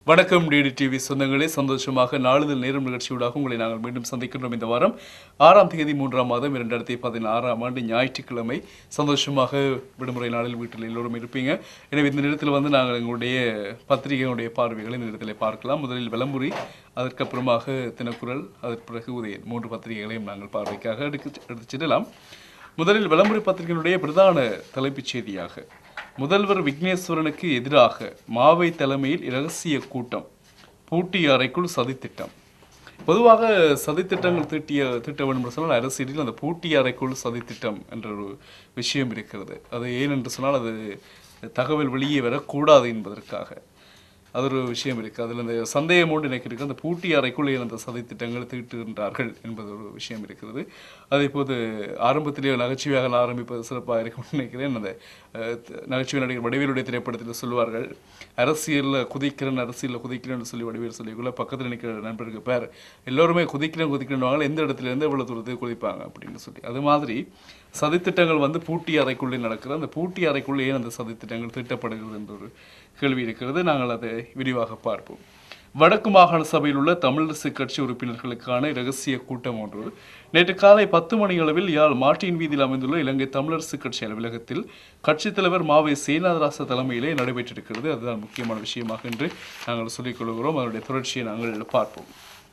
வணக்கம் DD TV சொந்தங்களே, சந்தோஷமாக நாளிதழ் நேரம் நிகழ்ச்சியூடாக உங்களை நாங்கள் மீண்டும் சந்திக்கின்றோம். இந்த வாரம் 6ஆம் தேதி 3ஆம் மாதம் 2016ஆம் ஆண்டு ஞாயிற்றுக்கிழமை. சந்தோஷமாக விடுமுறை நாளில் வீட்டில் எல்லோரும் இருப்பீங்க. எனவே இந்த நேரத்தில் நாங்கள் எங்களுடைய பத்திரிகைகளுடைய பார்வைகளை இந்த நேரத்தில் பார்க்கலாம். முதலில் விளம்புரி, அதற்கப்புறமாக தினக்குரல், அதற்கு பிறகு உதயன், 3 பத்திரிகைகளையும் நாங்கள் பார்வைக்காக எடுத்துச்சிடலாம். முதலில் விளம்புரி பத்திரிகையினுடைய பிரதான தலைப்புச் செய்தியாக, முதல்வர் விக்னேஸ்வரனுக்கு எதிராக மாவை தலைமையில் இரகசிய கூட்டம், பூட்டிய அறைக்குள் சதித்திட்டம். பொதுவாக சதித்திட்டங்கள் திட்ட வேண்டும் என்று சொன்னால் அரசியலில் அந்த பூட்டிய அறைக்குள் சதித்திட்டம் என்ற ஒரு விஷயம் இருக்கிறது. அது ஏன் என்று சொன்னால் அது தகவல் வெளியே வரக்கூடாது என்பதற்காக அது ஒரு விஷயம் இருக்குது. அதில் அந்த சந்தேகம் ஒன்று எனக்கு இருக்குது. அந்த பூட்டி அறைக்குள்ளே அந்த சதித்திட்டங்கள் தீட்டுகின்றார்கள் என்பது ஒரு விஷயம் இருக்கிறது. அதை இப்போது ஆரம்பத்திலே நகைச்சுவையாக ஆரம்பிப்பது சிறப்பாக இருக்கும்னு நினைக்கிறேன். அந்த நகைச்சுவை நடிகர் வடிவேலுடைய திரைப்படத்தில் சொல்லுவார்கள், அரசியலில் குதிக்கிறேன்னு சொல்லி வடிவேல் சொல்லிக்குள்ள பக்கத்தில் நிற்கிற நண்பருக்கு பேர் எல்லோருமே குதிக்கிறேன்னு எந்த இடத்துல இருந்து எவ்வளோ தூரத்துக்கு குதிப்பாங்க அப்படின்னு சொல்லி. அது மாதிரி சதித்திட்டங்கள் பூட்டி அறைக்குள்ளே நடக்கிறது. அந்த பூட்டி அறைக்குள்ளே ஏன் அந்த சதித்திட்டங்கள் தீட்டப்படுகிறது என்ற ஒரு கேள்வி இருக்கிறது. நாங்கள் அதை விரிவாக பார்ப்போம். வடக்கு மாகாண சபையில் உள்ள தமிழரசு கட்சி உறுப்பினர்களுக்கான இரகசிய கூட்டம் ஒன்று நேற்று காலை 10 மணி அளவில் யாழ் மார்ட்டின் வீதியில் அமைந்துள்ள இலங்கை தமிழரசு கட்சி அலுவலகத்தில் கட்சித் தலைவர் மாவை சேனாதராச தலைமையிலே நடைபெற்றிருக்கிறது. அதுதான் முக்கியமான விஷயமாக என்று நாங்கள் சொல்லிக் கொள்கிறோம். அதனுடைய தொடர்ச்சியை நாங்கள் பார்ப்போம்.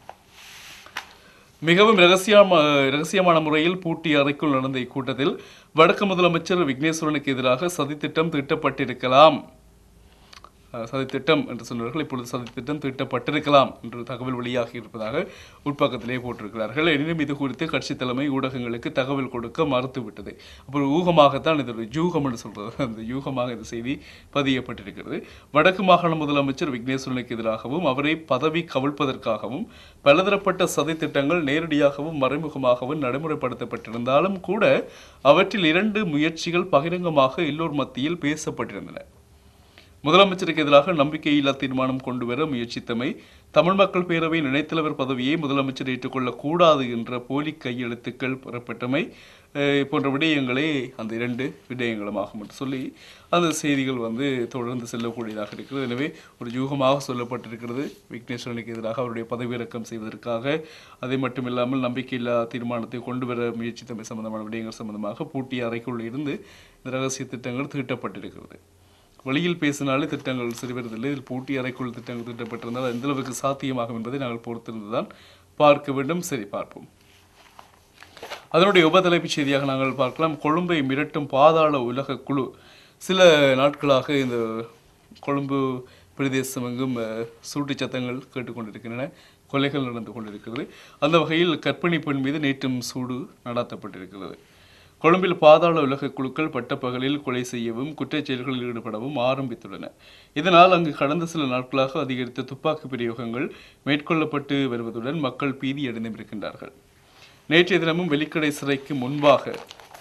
மிகவும் இரகசியமான முறையில் பூட்டிய அறைக்குள் நடந்த இக்கூட்டத்தில் வடக்கு முதலமைச்சர் விக்னேஸ்வரனுக்கு எதிராக சதித்திட்டம் தீட்டப்பட்டிருக்கலாம், சதித்திட்டம் என்று சொன்னவர்கள் இப்பொழுது சதித்திட்டம் தீட்டப்பட்டிருக்கலாம் என்று தகவல் வெளியாகி இருப்பதாக உட்பக்கத்திலே போட்டிருக்கிறார்கள். எனினும் இது குறித்து கட்சி தலைமை ஊடகங்களுக்கு தகவல் கொடுக்க மறுத்துவிட்டது. அப்புறம் ஊகமாகத்தான் இது ஒரு யூகம் என்று சொல்றது, அந்த யூகமாக இந்த செய்தி பதியப்பட்டிருக்கிறது. வடக்கு மாகாண முதலமைச்சர் விக்னேஸ்வரனுக்கு எதிராகவும் அவரை பதவி கவிழ்ப்பதற்காகவும் பலதரப்பட்ட சதித்திட்டங்கள் நேரடியாகவும் மறைமுகமாகவும் நடைமுறைப்படுத்தப்பட்டிருந்தாலும் கூட அவற்றில் 2 முயற்சிகள் பகிரங்கமாக எல்லோர் மத்தியில் பேசப்பட்டிருந்தன. முதலமைச்சருக்கு எதிராக நம்பிக்கையில்லா தீர்மானம் கொண்டு வர முயற்சித்தமை, தமிழ் மக்கள் பேரவையின் இணைத்தலைவர் பதவியை முதலமைச்சர் ஏற்றுக்கொள்ளக்கூடாது என்ற போலி கையெழுத்துக்கள் பெறப்பட்டமை போன்ற விடயங்களே அந்த 2 விடயங்களுமாகும் என்று சொல்லி அந்த செய்திகள் தொடர்ந்து செல்லக்கூடியதாக இருக்கிறது. எனவே ஒரு யூகமாக சொல்லப்பட்டிருக்கிறது. விக்னேஸ்வரனுக்கு எதிராக அவருடைய பதவியிறக்கம் செய்வதற்காக, அதை மட்டுமில்லாமல் நம்பிக்கையில்லா தீர்மானத்தை கொண்டு வர முயற்சித்தமை சம்பந்தமான விடயங்கள் சம்பந்தமாக பூட்டிய அறைக்குள் இருந்து இந்த ரகசிய திட்டங்கள் தீட்டப்பட்டிருக்கிறது. வெளியில் பேசினாலே திட்டங்கள் சிறுவதில்லை. இதில் பூட்டி அறைக்குள் திட்டங்கள் திட்டப்பட்டிருந்தால் எந்த அளவுக்கு சாத்தியமாகும் என்பதை நாங்கள் பொறுத்திருந்துதான் பார்க்க வேண்டும். சரி, பார்ப்போம். அதனுடைய உபதலைப்புச் செய்தியாக நாங்கள் பார்க்கலாம். கொழும்பை மிரட்டும் பாதாள உலக குழு. சில நாட்களாக இந்த கொழும்பு பிரதேசம் எங்கும் சூட்டு சத்தங்கள் கேட்டுக்கொண்டிருக்கின்றன, கொலைகள் நடந்து கொண்டிருக்கிறது. அந்த வகையில் கர்ப்பிணி பெண் மீது நேற்றும் சூடு நடாத்தப்பட்டிருக்கிறது. கொழும்பில் பாதாள உலக குழுக்கள் பட்டப்பகலில் கொலை செய்யவும் குற்றச் செயல்களில் ஈடுபடவும் ஆரம்பித்துள்ளன. இதனால் அங்கு கடந்த சில நாட்களாக அதிகரித்த துப்பாக்கி பிரயோகங்கள் மேற்கொள்ளப்பட்டு வருவதுடன் மக்கள் பீதியடைந்தும் இருக்கின்றார்கள். நேற்றைய தினமும் வெலிக்கடை சிறைக்கு முன்பாக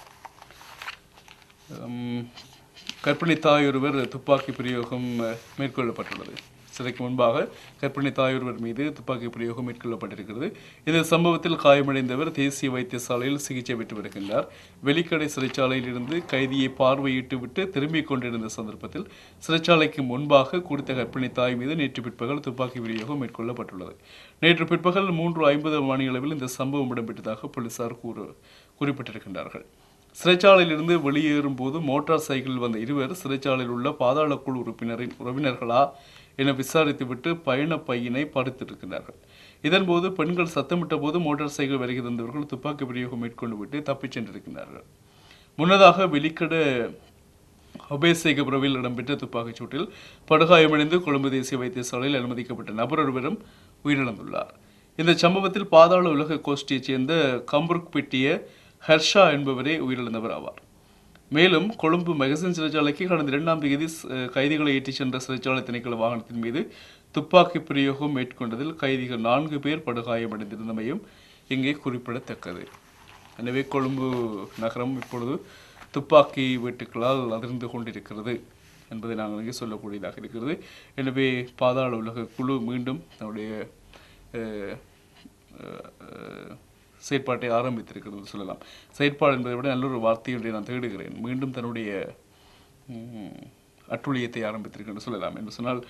கர்ப்பிணி தாயொருவர் துப்பாக்கி பிரயோகம் மேற்கொள்ளப்பட்டுள்ளது. சிறைக்கு முன்பாக கர்ப்பிணி தாயொருவர் மீது துப்பாக்கி பிரயோகம் மேற்கொள்ளப்பட்டிருக்கிறது. இந்த சம்பவத்தில் காயமடைந்தவர் தேசிய வைத்தியசாலையில் சிகிச்சை பெற்று வருகின்றார். வெலிக்கடை சிறைச்சாலையில் இருந்து கைதியை பார்வையிட்டு விட்டு திரும்பிக் கொண்டிருந்த சந்தர்ப்பத்தில் சிறைச்சாலைக்கு முன்பாக குறித்த கர்ப்பிணி தாய் மீது நேற்று பிற்பகல் துப்பாக்கி பிரயோகம் மேற்கொள்ளப்பட்டுள்ளது. நேற்று பிற்பகல் 3:50 மணியளவில் இந்த சம்பவம் இடம்பெற்றதாக போலீசார் குறிப்பிட்டிருக்கின்றார்கள். சிறைச்சாலையிலிருந்து வெளியேறும் போது மோட்டார் சைக்கிளில் வந்த இருவர் சிறைச்சாலையில் உள்ள பாதாள குழு உறுப்பினரின் உறவினர்களா என விசாரித்துவிட்டு பயண பையினை பறித்திருக்கிறார்கள். இதன்போது பெண்கள் சத்தமிட்ட போது மோட்டார் சைக்கிள் வருகை தந்தவர்கள் துப்பாக்கி பிரயோகம் மேற்கொண்டு விட்டு தப்பிச் சென்றிருக்கிறார்கள். முன்னதாக வெளிக்கட ஒபேசேகபுரவில் இடம்பெற்ற துப்பாக்கிச் சூட்டில் படுகாயமடைந்து கொழும்பு தேசிய வைத்தியசாலையில் அனுமதிக்கப்பட்ட நபர் ஒருவரும் உயிரிழந்துள்ளார். இந்த சம்பவத்தில் பாதாள உலக கோஷ்டியைச் சேர்ந்த கம்புர்க் பெட்டிய ஹர்ஷா என்பவரே உயிரிழந்தவர் ஆவார். மேலும் கொழும்பு மெகசின் சிறைச்சாலைக்கு கடந்த 2ஆம் தேதி கைதிகளை ஏற்றிச் சென்ற சிறைச்சாலை திணைக்கள வாகனத்தின் மீது துப்பாக்கி பிரயோகம் மேற்கொண்டதில் கைதிகள் 4 பேர் படுகாயமடைந்திருந்தமையும் இங்கே குறிப்பிடத்தக்கது. எனவே கொழும்பு நகரம் இப்பொழுது துப்பாக்கி வெட்டுக்களால் அதிர்ந்து கொண்டிருக்கிறது என்பதை நாங்கள் இங்கே சொல்லக்கூடியதாக இருக்கிறது. எனவே பாதாள உலக குழு மீண்டும் தன்னுடைய செயற்பாட்டை ஆரம்பித்திருக்கிறது சொல்லலாம். செயற்பாடு என்பதை விட நல்லொரு வார்த்தையை நான் தேடுகிறேன். மீண்டும் தன்னுடைய அட்டுழியத்தை ஆரம்பித்திருக்கு சொல்லலாம். என்று சொன்னால்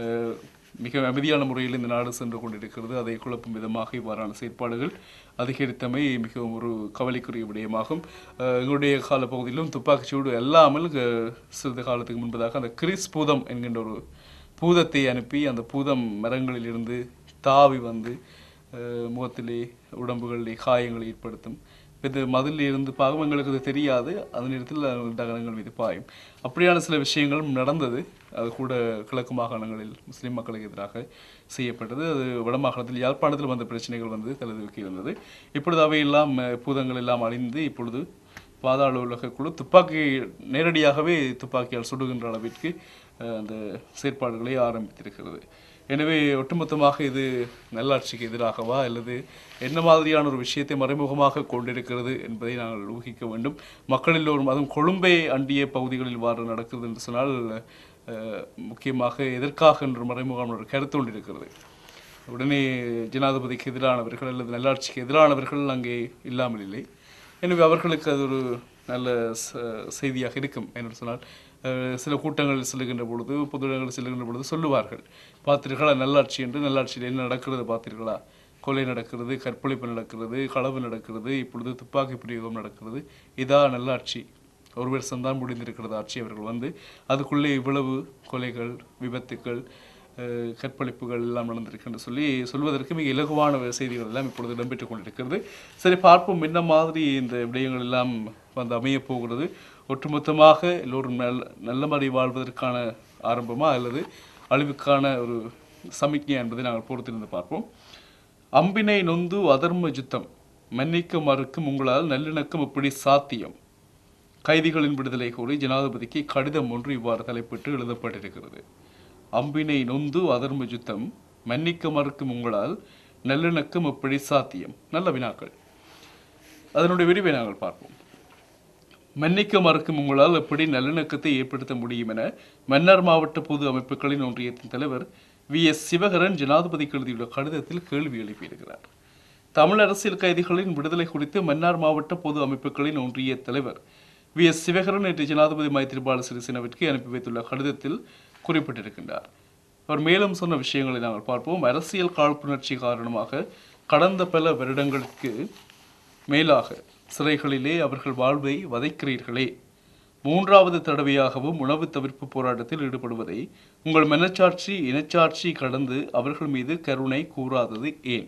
மிக அமைதியான முறையில் இந்த நாடு சென்று கொண்டிருக்கிறது. அதை குழப்பும் விதமாக இவ்வாறான செயற்பாடுகள் அதிகரித்தமை மிகவும் ஒரு கவலைக்குரிய விடயமாகும். எங்களுடைய காலப்பகுதியிலும் துப்பாக்கிச்சூடு அல்லாமல் சிறிது காலத்துக்கு முன்பதாக அந்த கிறிஸ் பூதம் என்கின்ற ஒரு பூதத்தை அனுப்பி அந்த பூதம் மரங்களில் இருந்து தாவி வந்து முகத்திலே உடம்புகளிலே காயங்களை ஏற்படுத்தும். இது மதில் இருந்து பாகம் எங்களுக்கு அது தெரியாது. அந்த நேரத்தில் தகனங்கள் மீது பாயும். அப்படியான சில விஷயங்களும் நடந்தது. அது கூட கிழக்கு மாகாணங்களில் முஸ்லீம் மக்களுக்கு எதிராக செய்யப்பட்டது. அது வடமாகாணத்தில் யாழ்ப்பாணத்தில் வந்த பிரச்சனைகள் வந்து தலைதூக்கி இருந்தது. இப்பொழுது அவையெல்லாம் பூதங்கள் எல்லாம் அழிந்து இப்பொழுது பாதாள உலக குழு துப்பாக்கி நேரடியாகவே துப்பாக்கியால் சுடுகின்ற அளவிற்கு அந்த செயற்பாடுகளை ஆரம்பித்திருக்கிறது. எனவே ஒட்டுமொத்தமாக இது நல்லாட்சிக்கு எதிராகவா அல்லது என்ன மாதிரியான ஒரு விஷயத்தை மறைமுகமாக கொண்டிருக்கிறது என்பதை நாங்கள் ஊகிக்க வேண்டும். மக்கள் எல்லோரும் அதுவும் கொழும்பை அண்டிய பகுதிகளில் வாறு நடக்கிறது என்று சொன்னால் முக்கியமாக எதற்காக என்று மறைமுகமான ஒரு கருத்து கொண்டு இருக்கிறது. உடனே ஜனாதிபதிக்கு எதிரானவர்கள் அல்லது நல்லாட்சிக்கு எதிரானவர்கள் அங்கே இல்லாமல் இல்லை. எனவே அவர்களுக்கு அது ஒரு நல்ல செய்தியாக இருக்கும் என்று சொன்னால் சில கூட்டங்களில் செல்லுகின்ற பொழுது பொது இடங்களில் செல்லுகின்ற பொழுது சொல்லுவார்கள், பார்த்தீர்களா நல்லாட்சி என்று, நல்லாட்சியில் என்ன நடக்கிறது பார்த்தீர்களா, கொலை நடக்கிறது, கற்பழிப்பு நடக்கிறது, களவு நடக்கிறது, இப்பொழுது துப்பாக்கி பிரயோகம் நடக்கிறது, இதா நல்லாட்சி, ஒரு வருஷம் தான் முடிந்திருக்கிறது ஆட்சி. அவர்கள் வந்து அதுக்குள்ளே இவ்வளவு கொலைகள், விபத்துக்கள், கற்பழிப்புகள் எல்லாம் நடந்திருக்கு என்று சொல்வதற்கு மிக இலகுவான செய்திகள் எல்லாம் இப்பொழுது இடம்பெற்றுக் கொண்டிருக்கிறது. சரி, பார்ப்போம் என்ன மாதிரி இந்த விடயங்கள் எல்லாம் வந்து அமைய போகிறது. ஒட்டுமொத்தமாக எல்லோரும் நல்ல மாதிரி வாழ்வதற்கான ஆரம்பமா அல்லது அழிவுக்கான ஒரு சமிக்ஞை என்பதை நாங்கள் பொறுத்திருந்து பார்ப்போம். அம்பினை நொந்து அதர்ம யுத்தம், மன்னிக்க மறுக்கும் உங்களால் நல்லிணக்கம் எப்படி சாத்தியம், கைதிகளின் விடுதலை கோரி ஜனாதிபதிக்கு கடிதம் ஒன்று இவ்வாறு தலைப்பிட்டு எழுதப்பட்டிருக்கிறது. அம்பினை நொந்து அதர்ம யுத்தம், மன்னிக்க மறுக்கும் உங்களால் நல்லிணக்கம் எப்படி சாத்தியம். நல்ல வினாக்கள். அதனுடைய விரிவை நாங்கள் பார்ப்போம். மன்னிக்க மறுக்கும் உங்களால் எப்படி நல்லிணக்கத்தை ஏற்படுத்த முடியும் என மன்னார் மாவட்ட பொது அமைப்புகளின் ஒன்றியத்தின் தலைவர் VS சிவகரன் ஜனாதிபதிக்கு எழுதியுள்ள கடிதத்தில் கேள்வி எழுப்பியிருக்கிறார். தமிழ் அரசியல் கைதிகளின் விடுதலை குறித்து மன்னார் மாவட்ட பொது அமைப்புகளின் ஒன்றிய தலைவர் VS சிவகரன் நேற்று ஜனாதிபதி மைத்திரிபால சிறிசேனவிற்கு அனுப்பி வைத்துள்ள கடிதத்தில் குறிப்பிட்டிருக்கின்றார். அவர் மேலும் சொன்ன விஷயங்களை நாங்கள் பார்ப்போம். அரசியல் காழ்ப்புணர்ச்சி காரணமாக கடந்த பல வருடங்களுக்கு மேலாக சிறைகளிலே அவர்கள் வாழ்வை வதைக்கிறீர்களே, மூன்றாவது தடவையாகவும் உணவு தவிர்ப்பு போராட்டத்தில் ஈடுபடுவதை உங்கள் மனச்சாட்சி இனச்சாட்சி கடந்து அவர்கள் மீது கருணை கூறாதது ஏன்?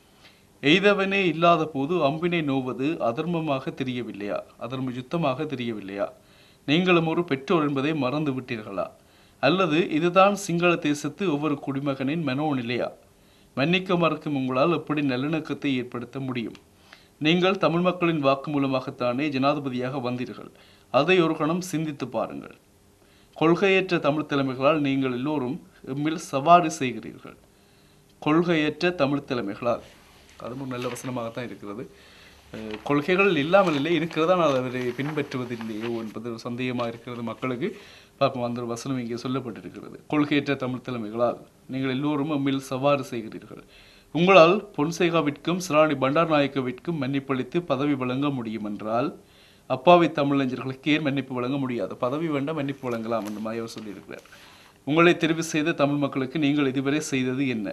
எய்தவனே இல்லாத போது அம்பினை நோவது அதர்மமாக தெரியவில்லையா, அதர்ம யுத்தமாக தெரியவில்லையா? நீங்களும் ஒரு பெற்றோர் என்பதை மறந்து விட்டீர்களா? அல்லது இதுதான் சிங்கள தேசத்து ஒவ்வொரு குடிமகனின் மனோநிலையா? மன்னிக்க மறுக்கும் உங்களால் எப்படி நல்லிணக்கத்தை ஏற்படுத்த முடியும்? நீங்கள் தமிழ் மக்களின் வாக்கு மூலமாகத்தானே ஜனாதிபதியாக வந்தீர்கள். அதை ஒரு கணம் சிந்தித்து பாருங்கள். கொள்கையற்ற தமிழ் தலைமைகளால் நீங்கள் எல்லோரும் எம்மில் சவாரி செய்கிறீர்கள். கொள்கையற்ற தமிழ் தலைமைகளால், அதுவும் ஒரு நல்ல வசனமாகத்தான் இருக்கிறது. கொள்கைகள் இல்லாமல் இல்லை, இருக்கிறதா நான் அவரை பின்பற்றுவதில்லையோ என்பது ஒரு சந்தேகமாக இருக்கிறது மக்களுக்கு. பார்ப்போம், அந்த ஒரு வசனம் இங்கே சொல்லப்பட்டிருக்கிறது. கொள்கையற்ற தமிழ் தலைமைகளால் நீங்கள் எல்லோரும் எம்மில் சவாரி செய்கிறீர்கள். உங்களால் பொன்சேகாவிற்கும் சிராணி பண்டாரநாயக்கவிற்கும் மன்னிப்பளித்து பதவி வழங்க முடியும் என்றால் அப்பாவி தமிழஞ்சர்களுக்கு ஏன் மன்னிப்பு வழங்க முடியாது? பதவி வேண்டாம், மன்னிப்பு வழங்கலாம் என்று மாயவர் சொல்லியிருக்கிறார். உங்களை தெரிவு செய்த தமிழ் மக்களுக்கு நீங்கள் இதுவரை செய்தது என்ன?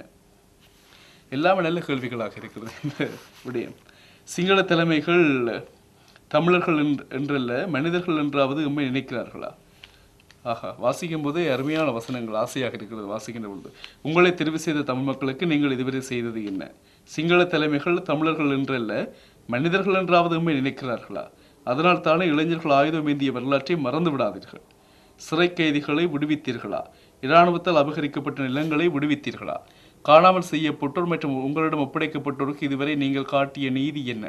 எல்லாமே நல்ல கேள்விகளாக இருக்கிறது இந்த விடயம். சிங்கள தலைமைகள் தமிழர்கள் என்றல்ல மனிதர்கள் என்றாவது எம்மை நினைக்கிறார்களா? ஆஹா, வாசிக்கும் போதே அருமையான வசனங்கள் ஆசையாக இருக்கிறது வாசிக்கின்ற பொழுது. உங்களை தெரிவு செய்த தமிழ் மக்களுக்கு நீங்கள் இதுவரை செய்தது என்ன? சிங்கள தலைமைகள் தமிழர்கள் என்றல்ல மனிதர்கள் என்றாவது எம்மை நினைக்கிறார்களா? அதனால் தானே இளைஞர்கள் ஆயுதம் ஏந்திய வரலாற்றை மறந்து விடாதீர்கள். சிறை கைதிகளை விடுவித்தீர்களா? இராணுவத்தால் அபகரிக்கப்பட்ட நிலங்களை விடுவித்தீர்களா? காணாமல் செய்யப்பட்டோர் மற்றும் உங்களிடம் ஒப்படைக்கப்பட்டோருக்கு இதுவரை நீங்கள் காட்டிய நீதி என்ன?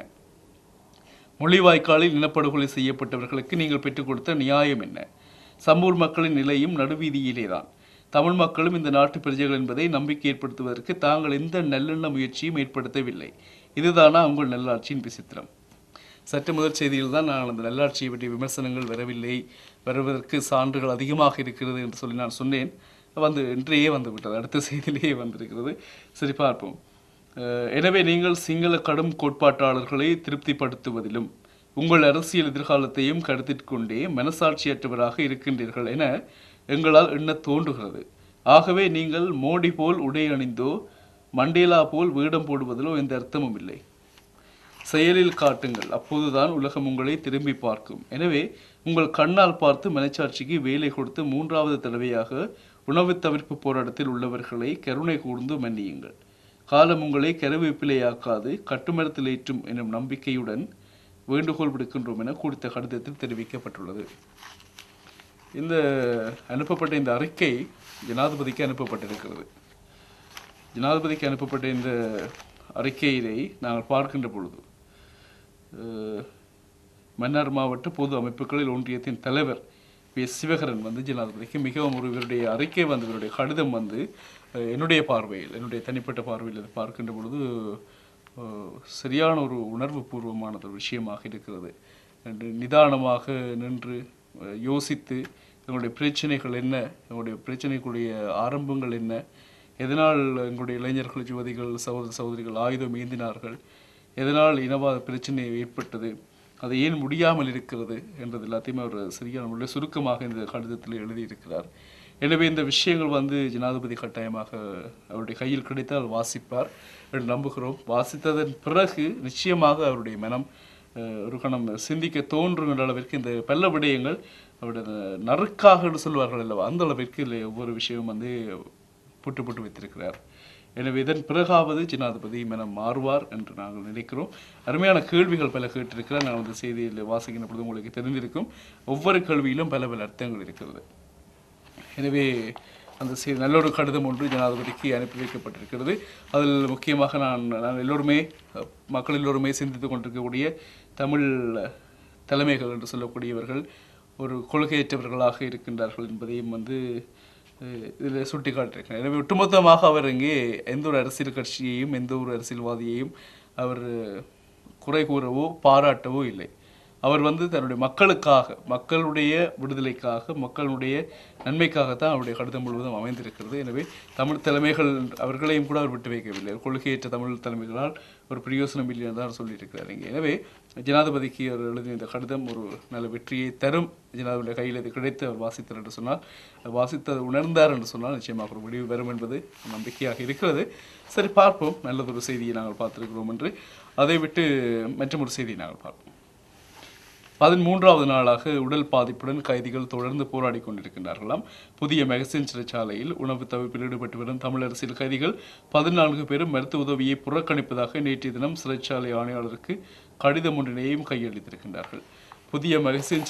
மொழிவாய்க்காலில் இனப்படுகொலை செய்யப்பட்டவர்களுக்கு நீங்கள் பெற்றுக் கொடுத்த நியாயம் என்ன? சம்பூர் மக்களின் நிலையும் நடுவீதியிலேதான். தமிழ் மக்களும் இந்த நாட்டு பிரஜைகள் என்பதை நம்பிக்கை ஏற்படுத்துவதற்கு தாங்கள் எந்த நல்லெண்ண முயற்சியும் ஏற்படுத்தவில்லை. இதுதானா உங்கள் நல்லாட்சியின் விசித்திரம்? சற்று முதல் செய்தியில் தான் நான் அந்த நல்லாட்சியை பற்றிய விமர்சனங்கள் வரவில்லை, வருவதற்கு சான்றுகள் அதிகமாக இருக்கிறது என்று சொல்லி நான் சொன்னேன். இன்றையே வந்து விட்டது, அடுத்த செய்தியிலேயே வந்திருக்கிறது. சரி, பார்ப்போம். எனவே நீங்கள் சிங்கள கடும் கோட்பாட்டாளர்களை திருப்திப்படுத்துவதிலும் உங்கள் அரசியல் எதிர்காலத்தையும் கருத்திற்கொண்டே மனசாட்சியற்றவராக இருக்கின்றீர்கள் என எங்களால் எண்ணத் தோன்றுகிறது. ஆகவே நீங்கள் மோடி போல் உடை அணிந்தோ மண்டேலா போல் வேடம் போடுவதிலோ எந்த அர்த்தமும் இல்லை. செயலில் காட்டுங்கள், அப்போதுதான் உலகம் உங்களை திரும்பி பார்க்கும். எனவே உங்கள் கண்ணால் பார்த்து மனச்சாட்சிக்கு வேலை கொடுத்து 3வது தடவையாக உணவு தவிர்ப்பு போராட்டத்தில் உள்ளவர்களை கருணை கூர்ந்து மன்னியுங்கள். காலம் உங்களை கருவேப்பிலையாக்காது கட்டுமரத்தில் ஏற்றும் எனும் நம்பிக்கையுடன் வேண்டுகோள் விடுக்கின்றோம் என குறித்த கடிதத்தில் தெரிவிக்கப்பட்டுள்ளது. இந்த அனுப்பப்பட்ட இந்த அறிக்கை ஜனாதிபதிக்கு அனுப்பப்பட்டிருக்கிறது. ஜனாதிபதிக்கு அனுப்பப்பட்ட இந்த அறிக்கையினை நாங்கள் பார்க்கின்ற பொழுது மன்னார் மாவட்ட பொது அமைப்புகளில் ஒன்றியத்தின் தலைவர் எஸ் சிவகரன் வந்து ஜனாதிபதிக்கு மிகவும் இவருடைய அறிக்கை வந்து இவருடைய கடிதம் வந்து என்னுடைய பார்வையில், என்னுடைய தனிப்பட்ட பார்வையில் அதை பார்க்கின்ற பொழுது சரியான ஒரு உணர்வு பூர்வமான ஒரு விஷயமாக இருக்கிறது. நிதானமாக நின்று யோசித்து எங்களுடைய பிரச்சனைகள் என்ன, எங்களுடைய பிரச்சனைகளுடைய ஆரம்பங்கள் என்ன, எதனால் எங்களுடைய இளைஞர்கள், யுவதிகள், சகோதர சகோதரிகள் ஆயுதம் ஏந்தினார்கள், எதனால் இனவாத பிரச்சனை ஏற்பட்டது, அது ஏன் முடியாமல் இருக்கிறது என்றது எல்லாத்தையுமே அவர் சரியான சுருக்கமாக இந்த கடிதத்தில் எழுதியிருக்கிறார். எனவே இந்த விஷயங்கள் வந்து ஜனாதிபதி கட்டாயமாக அவருடைய கையில் கிடைத்தால் வாசிப்பார் என்று நம்புகிறோம். வாசித்ததன் பிறகு நிச்சயமாக அவருடைய மனம் ஒரு கணம் சிந்திக்க தோன்றுகின்ற அளவிற்கு இந்த பல விடயங்கள் அவருடைய நறுக்காக சொல்வார்கள் அல்லவா, அந்த அளவிற்கு இல்லை ஒவ்வொரு விஷயமும் வந்து புட்டு வைத்திருக்கிறார். எனவே இதன் பிறகாவது ஜனாதிபதி மனம் மாறுவார் என்று நாங்கள் நினைக்கிறோம். அருமையான கேள்விகள் பல கேட்டிருக்கிறார். நான் வந்து செய்தியில் வாசிக்கின்ற பொழுது உங்களுக்கு தெரிந்திருக்கும், ஒவ்வொரு கேள்வியிலும் பல அர்த்தங்கள் இருக்கிறது. எனவே அந்த நல்ல ஒரு கடிதம் ஒன்று ஜனாதிபதிக்கு அனுப்பி வைக்கப்பட்டிருக்கிறது. அதில் முக்கியமாக நான் எல்லோருமே மக்கள் எல்லோருமே சிந்தித்து கொண்டிருக்கக்கூடிய தமிழ் தலைமைகள் என்று சொல்லக்கூடியவர்கள் ஒரு கொள்கையற்றவர்களாக இருக்கின்றார்கள் என்பதையும் வந்து இதில் சுட்டி காட்டியிருக்கிறார். எனவே ஒட்டுமொத்தமாக அவர் இங்கே எந்த ஒரு அரசியல் கட்சியையும் எந்த ஒரு அரசியல்வாதியையும் அவர் குறை கூறவோ பாராட்டவோ இல்லை. அவர் வந்து தன்னுடைய மக்களுக்காக, மக்களுடைய விடுதலைக்காக, மக்களுடைய நன்மைக்காகத்தான் அவருடைய கடிதம் முழுவதும் அமைந்திருக்கிறது. எனவே தமிழ் தலைமைகள் அவர்களையும் கூட அவர் விட்டு வைக்கவில்லை. கொள்கையற்ற தமிழ் தலைமைகளால் ஒரு பிரயோசனம் இல்லை என்று தான் சொல்லியிருக்கிறார் இங்கே. எனவே ஜனாதிபதிக்கு அவர் எழுதிய இந்த கடிதம் ஒரு நல்ல வெற்றியை தரும். ஜனாதிபதியுடைய கையில் இது கிடைத்து அவர் வாசித்தார் என்று சொன்னால், வாசித்து உணர்ந்தார் என்று சொன்னால் நிச்சயமாக ஒரு முடிவு வரும் என்பது நம்பிக்கையாக இருக்கிறது. சரி, பார்ப்போம். நல்லதொரு செய்தியை நாங்கள் பார்த்திருக்கிறோம் என்று. அதை விட்டு மற்றொரு செய்தியை நாங்கள் பார்ப்போம். 13வது நாளாக உடல் பாதிப்புடன் கைதிகள் தொடர்ந்து போராடி கொண்டிருக்கின்றார்களாம். புதிய மெகசின் சிறைச்சாலையில் உணவு தவிர்ப்பில் ஈடுபட்டு வரும் தமிழ் அரசியல் கைதிகள் 14 பேரும் மருத்துவ உதவியை புறக்கணிப்பதாக நேற்றைய தினம் சிறைச்சாலை ஆணையாளருக்கு கடிதம் ஒன்றினையும் கையளித்திருக்கின்றார்கள். புதிய மெகசின்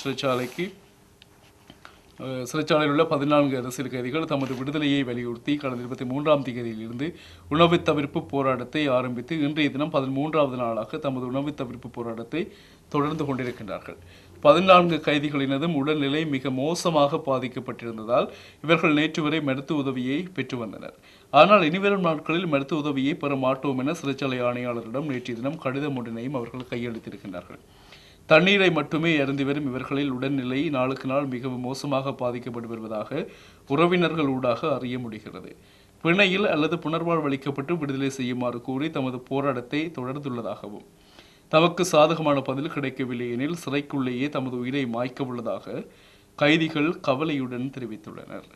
சிறைச்சாலையில் உள்ள 14 அரசியல் கைதிகள் தமது விடுதலையை வலியுறுத்தி கடந்த 23ஆம் தேதியிலிருந்து உணவு தவிர்ப்பு போராட்டத்தை ஆரம்பித்து இன்றைய தினம் 13வது நாளாக தமது உணவு தவிர்ப்பு போராட்டத்தை தொடர்ந்து கொண்டிருக்கின்றார்கள். 14 கைதிகளினதும் உடல்நிலை மிக மோசமாக பாதிக்கப்பட்டிருந்ததால் இவர்கள் நேற்று வரை மருத்துவ உதவியை பெற்று வந்தனர். ஆனால் இனிவரும் நாட்களில் மருத்துவ உதவியை பெற மாட்டோம் என சிறைச்சாலை ஆணையாளரிடம் நேற்றைய தினம் கடிதம் ஒன்றினையும் அவர்கள் கையளித்திருக்கின்றார்கள். தண்ணீரை மட்டுமே அருந்தி வரும் இவர்களில் உடல்நிலை நாளுக்கு நாள் மிகவும் மோசமாக பாதிக்கப்பட்டு வருவதாக உறவினர்கள் ஊடாக அறிய முடிகிறது. பிணையில் அல்லது புனர்வாழ்வு அளிக்கப்பட்டு விடுதலை செய்யுமாறு கூறி தமது போராட்டத்தை தொடர்ந்துள்ளதாகவும், தமக்கு சாதகமான பதில் கிடைக்கவில்லை எனில் சிறைக்குள்ளேயே தமது உயிரை மாய்க்க உள்ளதாக கைதிகள் கவலையுடன் தெரிவித்துள்ளனர்.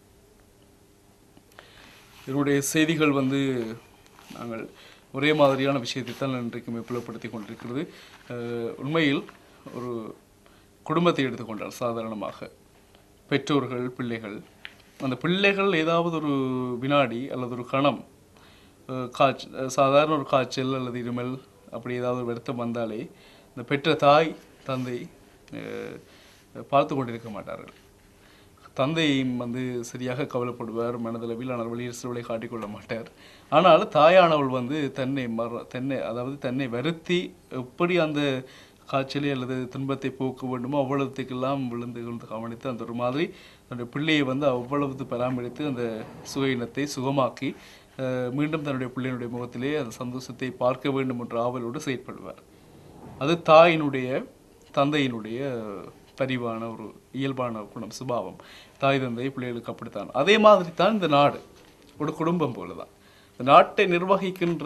இதனுடைய செய்திகள் வந்து நாங்கள் ஒரே மாதிரியான விஷயத்தை தான் இன்றைக்கு புலப்படுத்தி கொண்டிருக்கிறது. உண்மையில் ஒரு குடும்பத்தை எடுத்துக்கொண்டால் சாதாரணமாக பெற்றோர்கள், பிள்ளைகள், அந்த பிள்ளைகள் ஏதாவது ஒரு வினாடி அல்லது ஒரு கணம் சாதாரண ஒரு காய்ச்சல் அல்லது இருமல் அப்படி ஏதாவது ஒரு வருத்தம் வந்தாலே இந்த பெற்ற தாய் தந்தை பார்த்து கொண்டிருக்க மாட்டார்கள். தந்தையும் வந்து சரியாக கவலைப்படுவார் மனதளவில், ஆனால் வெளியில் சிறுவலை காட்டிக்கொள்ள மாட்டார். ஆனால் தாயானவள் வந்து தன்னை வருத்தி எப்படி அந்த காய்ச்சலை அல்லது துன்பத்தை போக்க வேண்டுமோ அவ்வளவுக்கெல்லாம் விழுந்து கவனித்து அந்த ஒரு மாதிரி தன்னுடைய பிள்ளையை வந்து அவ்வளவு பராமரித்து அந்த சுகையினத்தை சுகமாக்கி மீண்டும் தன்னுடைய பிள்ளையினுடைய முகத்திலே அந்த சந்தோஷத்தை பார்க்க வேண்டும் என்ற ஆவலோடு செயற்படுவார். அது தாயினுடைய தந்தையினுடைய பரிவான ஒரு இயல்பான குணம், சுபாவம். தாய் தந்தை பிள்ளைகளுக்கு அப்படித்தான். அதே மாதிரி தான் இந்த நாடு ஒரு குடும்பம் போலதான். இந்த நாட்டை நிர்வகிக்கின்ற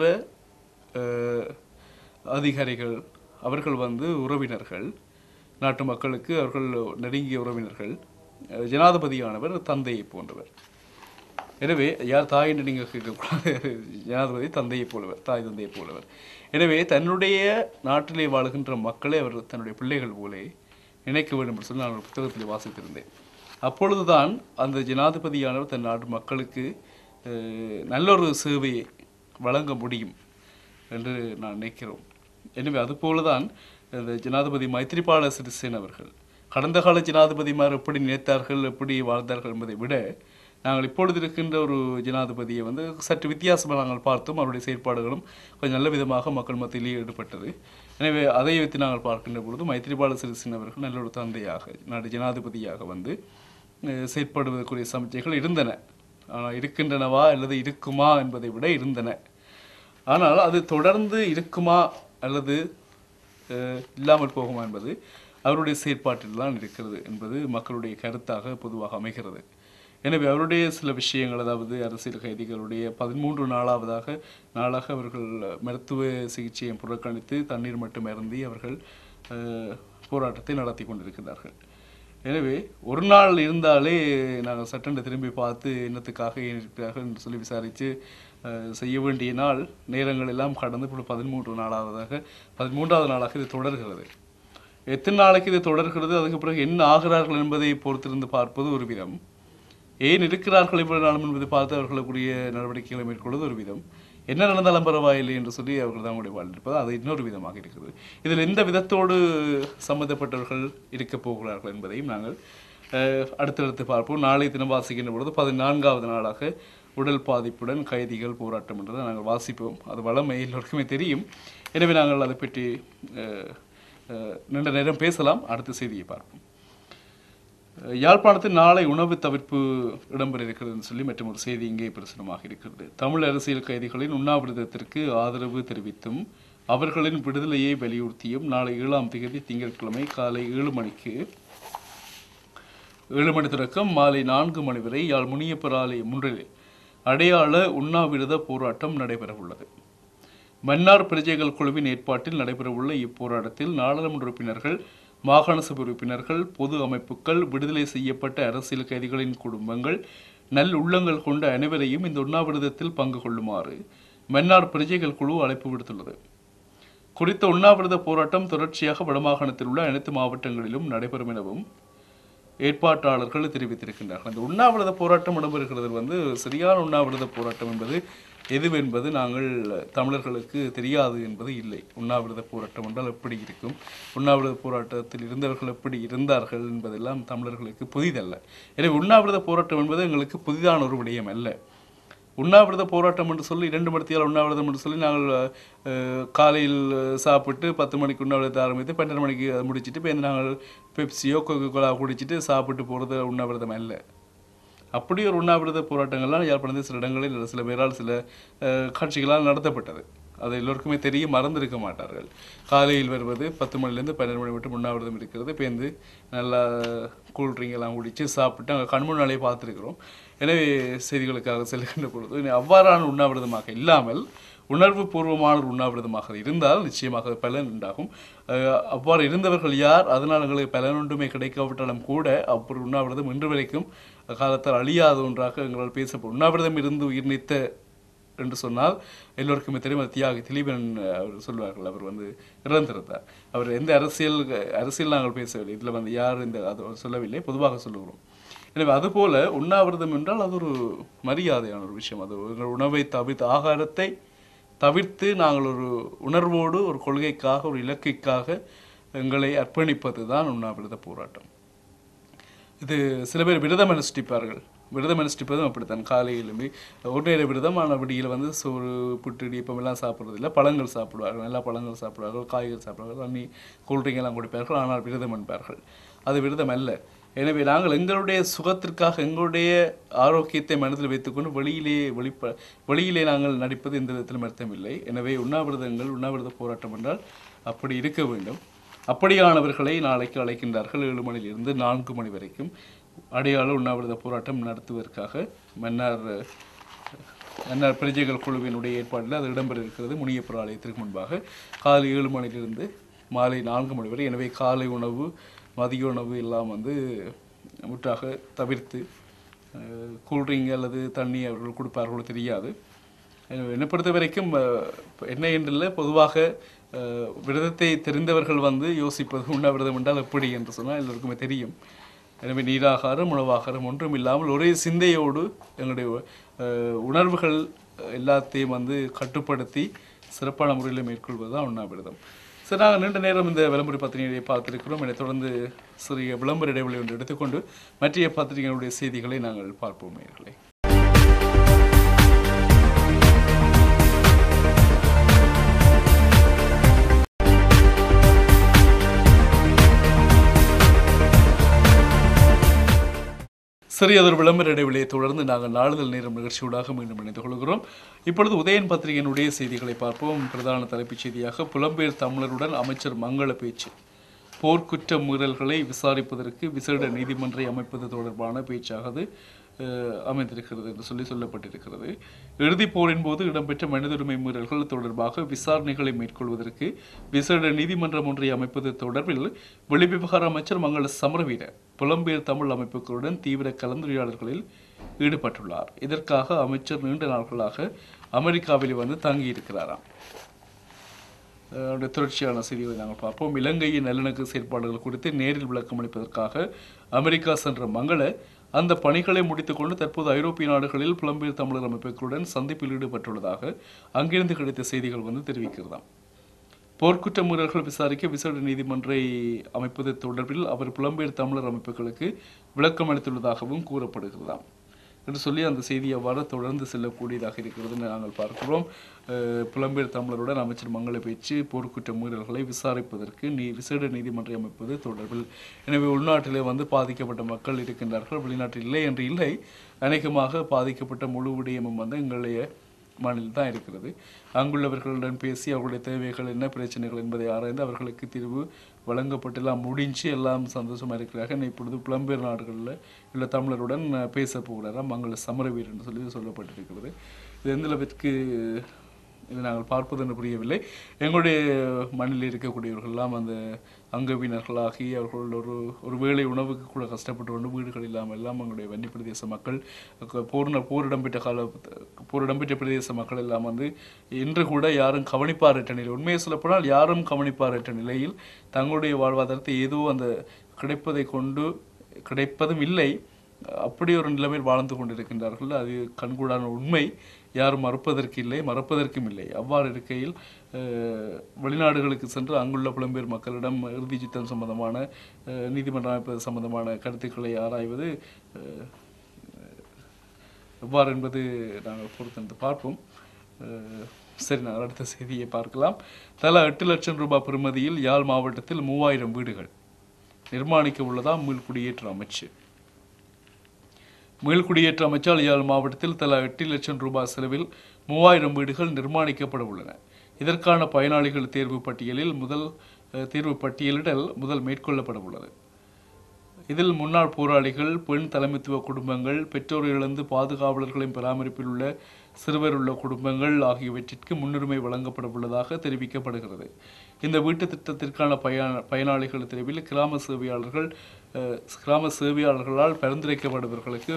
அதிகாரிகள் அவர்கள் வந்து உறவினர்கள், நாட்டு மக்களுக்கு அவர்கள் நெருங்கிய உறவினர்கள். ஜனாதிபதியானவர் தந்தையை போன்றவர். எனவே யார் தாய் என்று நீங்கள் கேட்கக்கூடாது. ஜனாதிபதி தந்தையை போலவர், தாய் தந்தையை போலவர். எனவே தன்னுடைய நாட்டிலே வாழுகின்ற மக்களை அவர் தன்னுடைய பிள்ளைகள் போலே நினைக்க வேண்டும் என்று சொல்லி நான் ஒரு புத்தகத்தில் வாசித்திருந்தேன். அப்பொழுதுதான் அந்த ஜனாதிபதியானவர் தன் நாட்டு மக்களுக்கு நல்லொரு சேவையை வழங்க முடியும் என்று நான் நினைக்கிறோம். எனவே அதுபோலதான் இந்த ஜனாதிபதி மைத்ரிபால சிறிசேன அவர்கள் கடந்த கால ஜனாதிபதிமார் எப்படி நினைத்தார்கள், எப்படி வாழ்ந்தார்கள் என்பதை விட நாங்கள் இப்பொழுது இருக்கின்ற ஒரு ஜனாதிபதியை வந்து சற்று வித்தியாசமாக நாங்கள் பார்த்தோம். அவருடைய செயற்பாடுகளும் கொஞ்சம் நல்ல விதமாக மக்கள் மத்தியிலேயே ஈடுபட்டது. எனவே அதை வைத்து நாங்கள் பார்க்கின்ற பொழுது மைத்ரிபால சிறிசேன அவர்கள் நல்ல ஒரு தந்தையாக நாடு ஜனாதிபதியாக வந்து செயற்படுவதற்குரிய சமிச்சைகள் இருந்தன. ஆனால் இருக்கின்றனவா அல்லது இருக்குமா என்பதை விட இருந்தன. ஆனால் அது தொடர்ந்து இருக்குமா அல்லது இல்லாமல் போகுமா என்பது அவருடைய செயற்பாட்டில் தான் இருக்கிறது என்பது மக்களுடைய கருத்தாக பொதுவாக அமைகிறது. எனவே அவருடைய சில விஷயங்கள், அதாவது அரசியல் கைதிகளுடைய 13 நாளாக அவர்கள் மருத்துவ சிகிச்சையை புறக்கணித்து தண்ணீர் மட்டும் அருந்தி அவர்கள் போராட்டத்தை நடத்தி கொண்டிருக்கிறார்கள். எனவே ஒரு நாள் இருந்தாலே நாங்கள் சட்டென்று திரும்பி பார்த்து என்னத்துக்காக ஏன் இருக்கிறார்கள் என்று சொல்லி விசாரித்து செய்ய வேண்டிய நாள் நேரங்கள் எல்லாம் கடந்து இப்போ 13வது நாளாக இது தொடர்கிறது. எத்தனை நாளைக்கு இது தொடர்கிறது, அதுக்கு பிறகு என்ன ஆகிறார்கள் என்பதை பொறுத்திருந்து பார்ப்பது ஒரு விதம், ஏன் இருக்கிறார்கள் இவ்வளவு நாளும் என்பதை பார்த்து அவர்களுக்குரிய நடவடிக்கைகளை மேற்கொள்வது ஒரு விதம், என்ன நடந்தாலும் பரவாயில்லை என்று சொல்லி அவர்கள் தான் கூட வாழ்ந்திருப்பது அது இன்னொரு விதமாக இருக்கிறது. இதில் எந்த விதத்தோடு சம்பந்தப்பட்டவர்கள் இருக்கப் போகிறார்கள் என்பதையும் நாங்கள் அடுத்தடுத்து பார்ப்போம். நாளை தினம் வாசிக்கின்ற பொழுது 14வது நாளாக உடல் பாதிப்புடன் கைதிகள் போராட்டம் என்றதை நாங்கள் வாசிப்போம். அது வளமை எல்லோருக்குமே தெரியும். எனவே நாங்கள் அதை பற்றி நீண்ட நேரம் பேசலாம். அடுத்த செய்தியை பார்ப்போம். யாழ்ப்பாணத்தில் நாளை உணவு தவிர்ப்பு இடம்பெற இருக்கிறது சொல்லி மற்றும் ஒரு செய்தி இங்கே பிரசுரமாக இருக்கிறது. தமிழ் அரசியல் கைதிகளின் உண்ணாவிரதத்திற்கு ஆதரவு தெரிவித்தும் அவர்களின் விடுதலையை வலியுறுத்தியும் நாளை 7ஆம் தேதி திங்கட்கிழமை காலை 7 மணி தொடக்கம் மாலை 4 மணி வரை யாழ் முனியப்பர் ஆலய முன்றில் அடையாள உண்ணாவிரத போராட்டம் நடைபெறவுள்ளது. மன்னார் பிரஜைகள் குழுவின் ஏற்பாட்டில் நடைபெறவுள்ள இப்போராட்டத்தில் நாடாளுமன்ற உறுப்பினர்கள், மாகாண சபை உறுப்பினர்கள், பொது அமைப்புகள், விடுதலை செய்யப்பட்ட அரசியல் கைதிகளின் குடும்பங்கள், நல் உள்ளங்கள் கொண்ட அனைவரையும் இந்த உண்ணாவிரதத்தில் பங்கு கொள்ளுமாறு மன்னார் பிரஜைகள் குழு அழைப்பு விடுத்துள்ளது. குறித்த உண்ணாவிரத போராட்டம் தொடர்ச்சியாக வடமாகாணத்தில் உள்ள அனைத்து மாவட்டங்களிலும் நடைபெறும் எனவும் ஏற்பாட்டாளர்கள் தெரிவித்திருக்கின்றார்கள். அந்த உண்ணாவிரத போராட்டம் இடம்பெறுகிறது வந்து சரியான உண்ணாவிரத போராட்டம் என்பது எதுவென்பது நாங்கள் தமிழர்களுக்கு தெரியாது என்பது இல்லை. உண்ணாவிரத போராட்டம் என்றால் எப்படி இருக்கும், உண்ணாவிரத போராட்டத்தில் இருந்தவர்கள் எப்படி இருந்தார்கள் என்பதெல்லாம் தமிழர்களுக்கு புதிதல்ல. எனவே உண்ணாவிரத போராட்டம் என்பது எங்களுக்கு புதிதான ஒரு விடயம் அல்ல. உண்ணாவிரத போராட்டம் என்று சொல்லி 2 மணித்தியால் உண்ணாவிரதம் என்று சொல்லி நாங்கள் காலையில் சாப்பிட்டு 10 மணிக்கு உண்ணாவிரதத்தை ஆரம்பித்து 12 மணிக்கு அதை முடிச்சுட்டு இப்போ நாங்கள் பெப்சியோ கோகோலா குடிச்சிட்டு சாப்பிட்டு போகிறது உண்ணாவிரதம் அல்ல. அப்படி ஒரு உண்ணாவிரத போராட்டங்கள்லாம் யாழ்ப்பாணத்தில் சில இடங்களில் சில பேரால் சில காட்சிகளால் நடத்தப்பட்டது. அது எல்லோருக்குமே தெரியும், மறந்திருக்க மாட்டார்கள். காலையில் வருவது 10 மணிலேருந்து 12 மணி மட்டும் உண்ணாவிரதம் இருக்கிறது. பேருந்து நல்லா கூல்ட்ரிங்க் எல்லாம் குடித்து சாப்பிட்டு அங்கே கண்முன்னாலே பார்த்துருக்கிறோம். எனவே செய்திகளுக்காக செல்கின்ற பொழுது அவ்வாறான உண்ணாவிரதமாக இல்லாமல் உணர்வு பூர்வமான ஒரு உண்ணாவிரதமாக இருந்தால் நிச்சயமாக பலன் உண்டாகும். அவ்வாறு இருந்தவர்கள் யார், அதனால் எங்களுக்கு பலன் ஒன்றுமே கிடைக்காவிட்டாலும் கூட அப்படி உண்ணாவிரதம் இன்று வரைக்கும் காலத்தால் அழியாத ஒன்றாக எங்களால் பேசப்படும். உண்ணாவிரதம் இருந்து உயிர் நீத்த என்று சொன்னால் எல்லோருக்குமே தெரியும், அது தியாகி திலீபன் அவர் சொல்வார்கள். அவர் வந்து இறந்திருந்தார். அவர் எந்த அரசியல் நாங்கள் பேசவில்லை, இதில் வந்து யார் இந்த அது சொல்லவில்லை, பொதுவாக சொல்லுகிறோம். எனவே அதுபோல உண்ணாவிரதம் என்றால் அது ஒரு மரியாதையான ஒரு விஷயம். அது ஒரு உணவை தவிர்த்து, ஆகாரத்தை தவிர்த்து நாங்கள் ஒரு உணர்வோடு ஒரு கொள்கைக்காக ஒரு இலக்கைக்காக எங்களை அர்ப்பணிப்பது தான் உண்ணாவிரத போராட்டம். இது சில பேர் விரதம் அனுஷ்டிப்பார்கள். விரதம் அனுஷ்டிப்பதும் அப்படித்தான். காலையிலுமே ஒரு நேர விரதம், ஆனால் விடியில் வந்து சோறு புட்டு இடிப்பமெல்லாம் சாப்பிட்றதில்லை, பழங்கள் சாப்பிடுவார்கள், நல்லா பழங்கள் சாப்பிடுவார்கள், காய்கறி சாப்பிடுவார்கள், தண்ணி கூல்ட்ரிங்க் எல்லாம் குடிப்பார்கள், ஆனால் விரதம் என்பார்கள். அது விரதம் அல்ல. எனவே நாங்கள் எங்களுடைய சுகத்திற்காக எங்களுடைய ஆரோக்கியத்தை மனதில் வைத்துக்கொண்டு வெளியிலே நாங்கள் நடிப்பது எந்த விதத்திலும் அர்த்தமில்லை. எனவே உண்ணாவிரத போராட்டம் என்றால் அப்படி இருக்க வேண்டும். அப்படியானவர்களை நாளைக்கு அழைக்கின்றார்கள். 7 மணியிலிருந்து 4 மணி வரைக்கும் அடையாள உண்ணாவிரத போராட்டம் நடத்துவதற்காக மன்னார் பிரஜைகள் குழுவினுடைய ஏற்பாட்டில் அது இடம்பெற இருக்கிறது. முனியப்பர் ஆலயத்திற்கு முன்பாக காலை 7 மணியிலிருந்து மாலை 4 மணி வரை. எனவே காலை உணவு, மதிய உணவு எல்லாம் வந்து முற்றாக தவிர்த்து கூல்ட்ரிங்க் அல்லது தண்ணி அவர்கள் கொடுப்பார்களோ தெரியாது. என்னை பொறுத்த வரைக்கும் என்ன என்றில்லை, பொதுவாக விரதத்தை தெரிந்தவர்கள் வந்து யோசிப்பது உண்ணாவிரதம் என்றால் எப்படி என்று சொன்னால் எல்லோருக்குமே தெரியும். எனவே நீராகாரம் உணவாகாரம் ஒன்றும் இல்லாமல் ஒரே சிந்தையோடு எங்களுடைய உணர்வுகள் எல்லாத்தையும் வந்து கட்டுப்படுத்தி சிறப்பான முறையில் மேற்கொள்வது தான் உண்ணாவிரதம். சரி, நாங்கள் நீண்ட நேரம் இந்த விளம்பர பத்திரிகையை பார்த்திருக்கிறோம். என்னை தொடர்ந்து சிறிய விளம்பர இடைவெளி ஒன்று எடுத்துக்கொண்டு மற்ற பத்திரிகைகளுடைய செய்திகளை நாங்கள் பார்ப்போம் நேயர்களே. சிறியதொரு விளம்பர இடைவெளியை தொடர்ந்து நாங்கள் நாளிதழ் நேரம் நிகழ்ச்சியூடாக மீண்டும் இணைந்து கொள்கிறோம். இப்பொழுது உதயன் பத்திரிகையினுடைய செய்திகளை பார்ப்போம். பிரதான தலைப்புச் செய்தியாக புலம்பெயர் தமிழருடன் அமைச்சர் மங்கள பேச்சு. போர்க்குற்ற மீறல்களை விசாரிப்பதற்கு விசேட நீதிமன்றை அமைப்பது தொடர்பான பேச்சாக அமைந்திருக்கிறது என்று சொல்லப்பட்டிருக்கிறது. இறுதிப் போரின் போது இடம்பெற்ற மனித உரிமை மீறல்கள் தொடர்பாக விசாரணைகளை மேற்கொள்வதற்கு விசேட நீதிமன்றம் ஒன்றை அமைப்பது தொடர்பில் வெளிவிவகார அமைச்சர் மங்கள சமரவீர புலம்பெயர் தமிழ் அமைப்புகளுடன் தீவிர கலந்துரையாடல்களில் ஈடுபட்டுள்ளார். இதற்காக அமைச்சர் நீண்ட நாட்களாக அமெரிக்காவில் வந்து தங்கியிருக்கிறாராம். தொடர்ச்சியான செய்திகளை நாங்கள் பார்ப்போம். இலங்கையின் நல்லிணக்க செயற்பாடுகள் குறித்து நேரில் விளக்கம் அளிப்பதற்காக அமெரிக்கா சென்ற மங்கள அந்த பணிகளை முடித்துக்கொண்டு தற்போது ஐரோப்பிய நாடுகளில் புலம்பெயர் தமிழர் அமைப்புகளுடன் சந்திப்பில் ஈடுபட்டுள்ளதாக அங்கிருந்து கிடைத்த செய்திகள் வந்து தெரிவிக்கிறதாம். போர்க்குற்ற மீறல்கள் விசாரிக்க விசேட நீதிமன்றை அமைப்பது தொடர்பில் அவர் புலம்பெயர் தமிழர் அமைப்புகளுக்கு விளக்கம் அளித்துள்ளதாகவும் கூறப்படுகிறதாம் என்று சொல்லி அந்த செய்தி அவ்வாறு தொடர்ந்து செல்லக்கூடியதாக இருக்கிறது நாங்கள் பார்க்கிறோம். புலம்பெயர் தமிழருடன் அமைச்சர் மங்கள பேச்சு போர்க்குற்ற மீறல்களை விசாரிப்பதற்கு விசேட நீதிமன்றை அமைப்பது தொடர்பில். எனவே உள்நாட்டிலே வந்து பாதிக்கப்பட்ட மக்கள் இருக்கின்றார்கள், வெளிநாட்டில் இல்லை என்று இல்லை. அநேகமாக பாதிக்கப்பட்ட முழு விடயமும் வந்து எங்களுடைய மாநிலம் தான் இருக்கிறது. அங்குள்ளவர்களுடன் பேசி அவர்களுடைய தேவைகள் என்ன, பிரச்சனைகள் என்பதை ஆராய்ந்து அவர்களுக்கு தீர்வு வழங்கப்பட்டெல்லாம் முடிஞ்சு எல்லாம் சந்தோஷமாக இருக்கிறார்கள். இப்பொழுது புலம்பெயர் நாடுகளில் உள்ள தமிழருடன் பேச போகிறாராம் மங்கள சமரவீர் என்று சொல்லப்பட்டிருக்கிறது. இது எந்த அளவிற்கு இதை நாங்கள் பார்ப்பது என்று புரியவில்லை. எங்களுடைய மண்ணில் இருக்கக்கூடியவர்கள்லாம் அந்த அங்கவினர்களாகி அவர்கள் ஒரு வேளை உணவுக்கு கூட கஷ்டப்பட்டு கொண்டு வீடுகள் இல்லாமல் எல்லாம் எங்களுடைய வன்னி பிரதேச மக்கள் போரிடம்பெற்ற பிரதேச மக்கள் எல்லாம் வந்து இன்று கூட யாரும் கவனிப்பாரற்ற நிலை, உண்மையை சொல்லப்போனால் யாரும் கவனிப்பாரற்ற நிலையில் தங்களுடைய வாழ்வாதாரத்தை ஏதோ அந்த கிடைப்பதை கொண்டு கிடைப்பதும் இல்லை, அப்படி ஒரு நிலைமையில் வாழ்ந்து கொண்டிருக்கின்றார்கள். அது கண்கூடான உண்மை, யாரும் மறப்பதற்கும் இல்லை. அவ்வாறு இருக்கையில் வெளிநாடுகளுக்கு சென்று அங்குள்ள புலம்பெயர் மக்களிடம் இறுதி யுத்தம் சம்பந்தமான நீதிமன்றம் அமைப்பது சம்பந்தமான கருத்துக்களை ஆராய்வது எவ்வாறு என்பது நாங்கள் பொறுத்து பார்ப்போம். சரி, நாங்கள் அடுத்த செய்தியை பார்க்கலாம். தலா 8 லட்சம் ரூபாய் பெறுமதியில் யாழ் மாவட்டத்தில் 3000 வீடுகள் நிர்மாணிக்க உள்ளதா மீள்குடியேற்ற அமைச்சு. மீள்குடியேற்ற அமைச்சால் யாழ் மாவட்டத்தில் தலா 8 லட்சம் ரூபாய் செலவில் 3000 வீடுகள் நிர்மாணிக்கப்பட உள்ளன. இதற்கான பயனாளிகள் தேர்வு பட்டியலிடல் முதல் மேற்கொள்ளப்பட உள்ளது. இதில் முன்னாள் போராளிகள், பெண் தலைமைத்துவ குடும்பங்கள், பெற்றோர் இழந்து பாதுகாவலர்களின் பராமரிப்பில் உள்ள சிறுவர் உள்ள குடும்பங்கள் ஆகியவற்றிற்கு முன்னுரிமை வழங்கப்பட உள்ளதாக தெரிவிக்கப்படுகிறது. இந்த வீட்டு திட்டத்திற்கான பயனாளிகள் தெரிவில் கிராம சேவையாளர்களால் பரிந்துரைக்கப்படுபவர்களுக்கு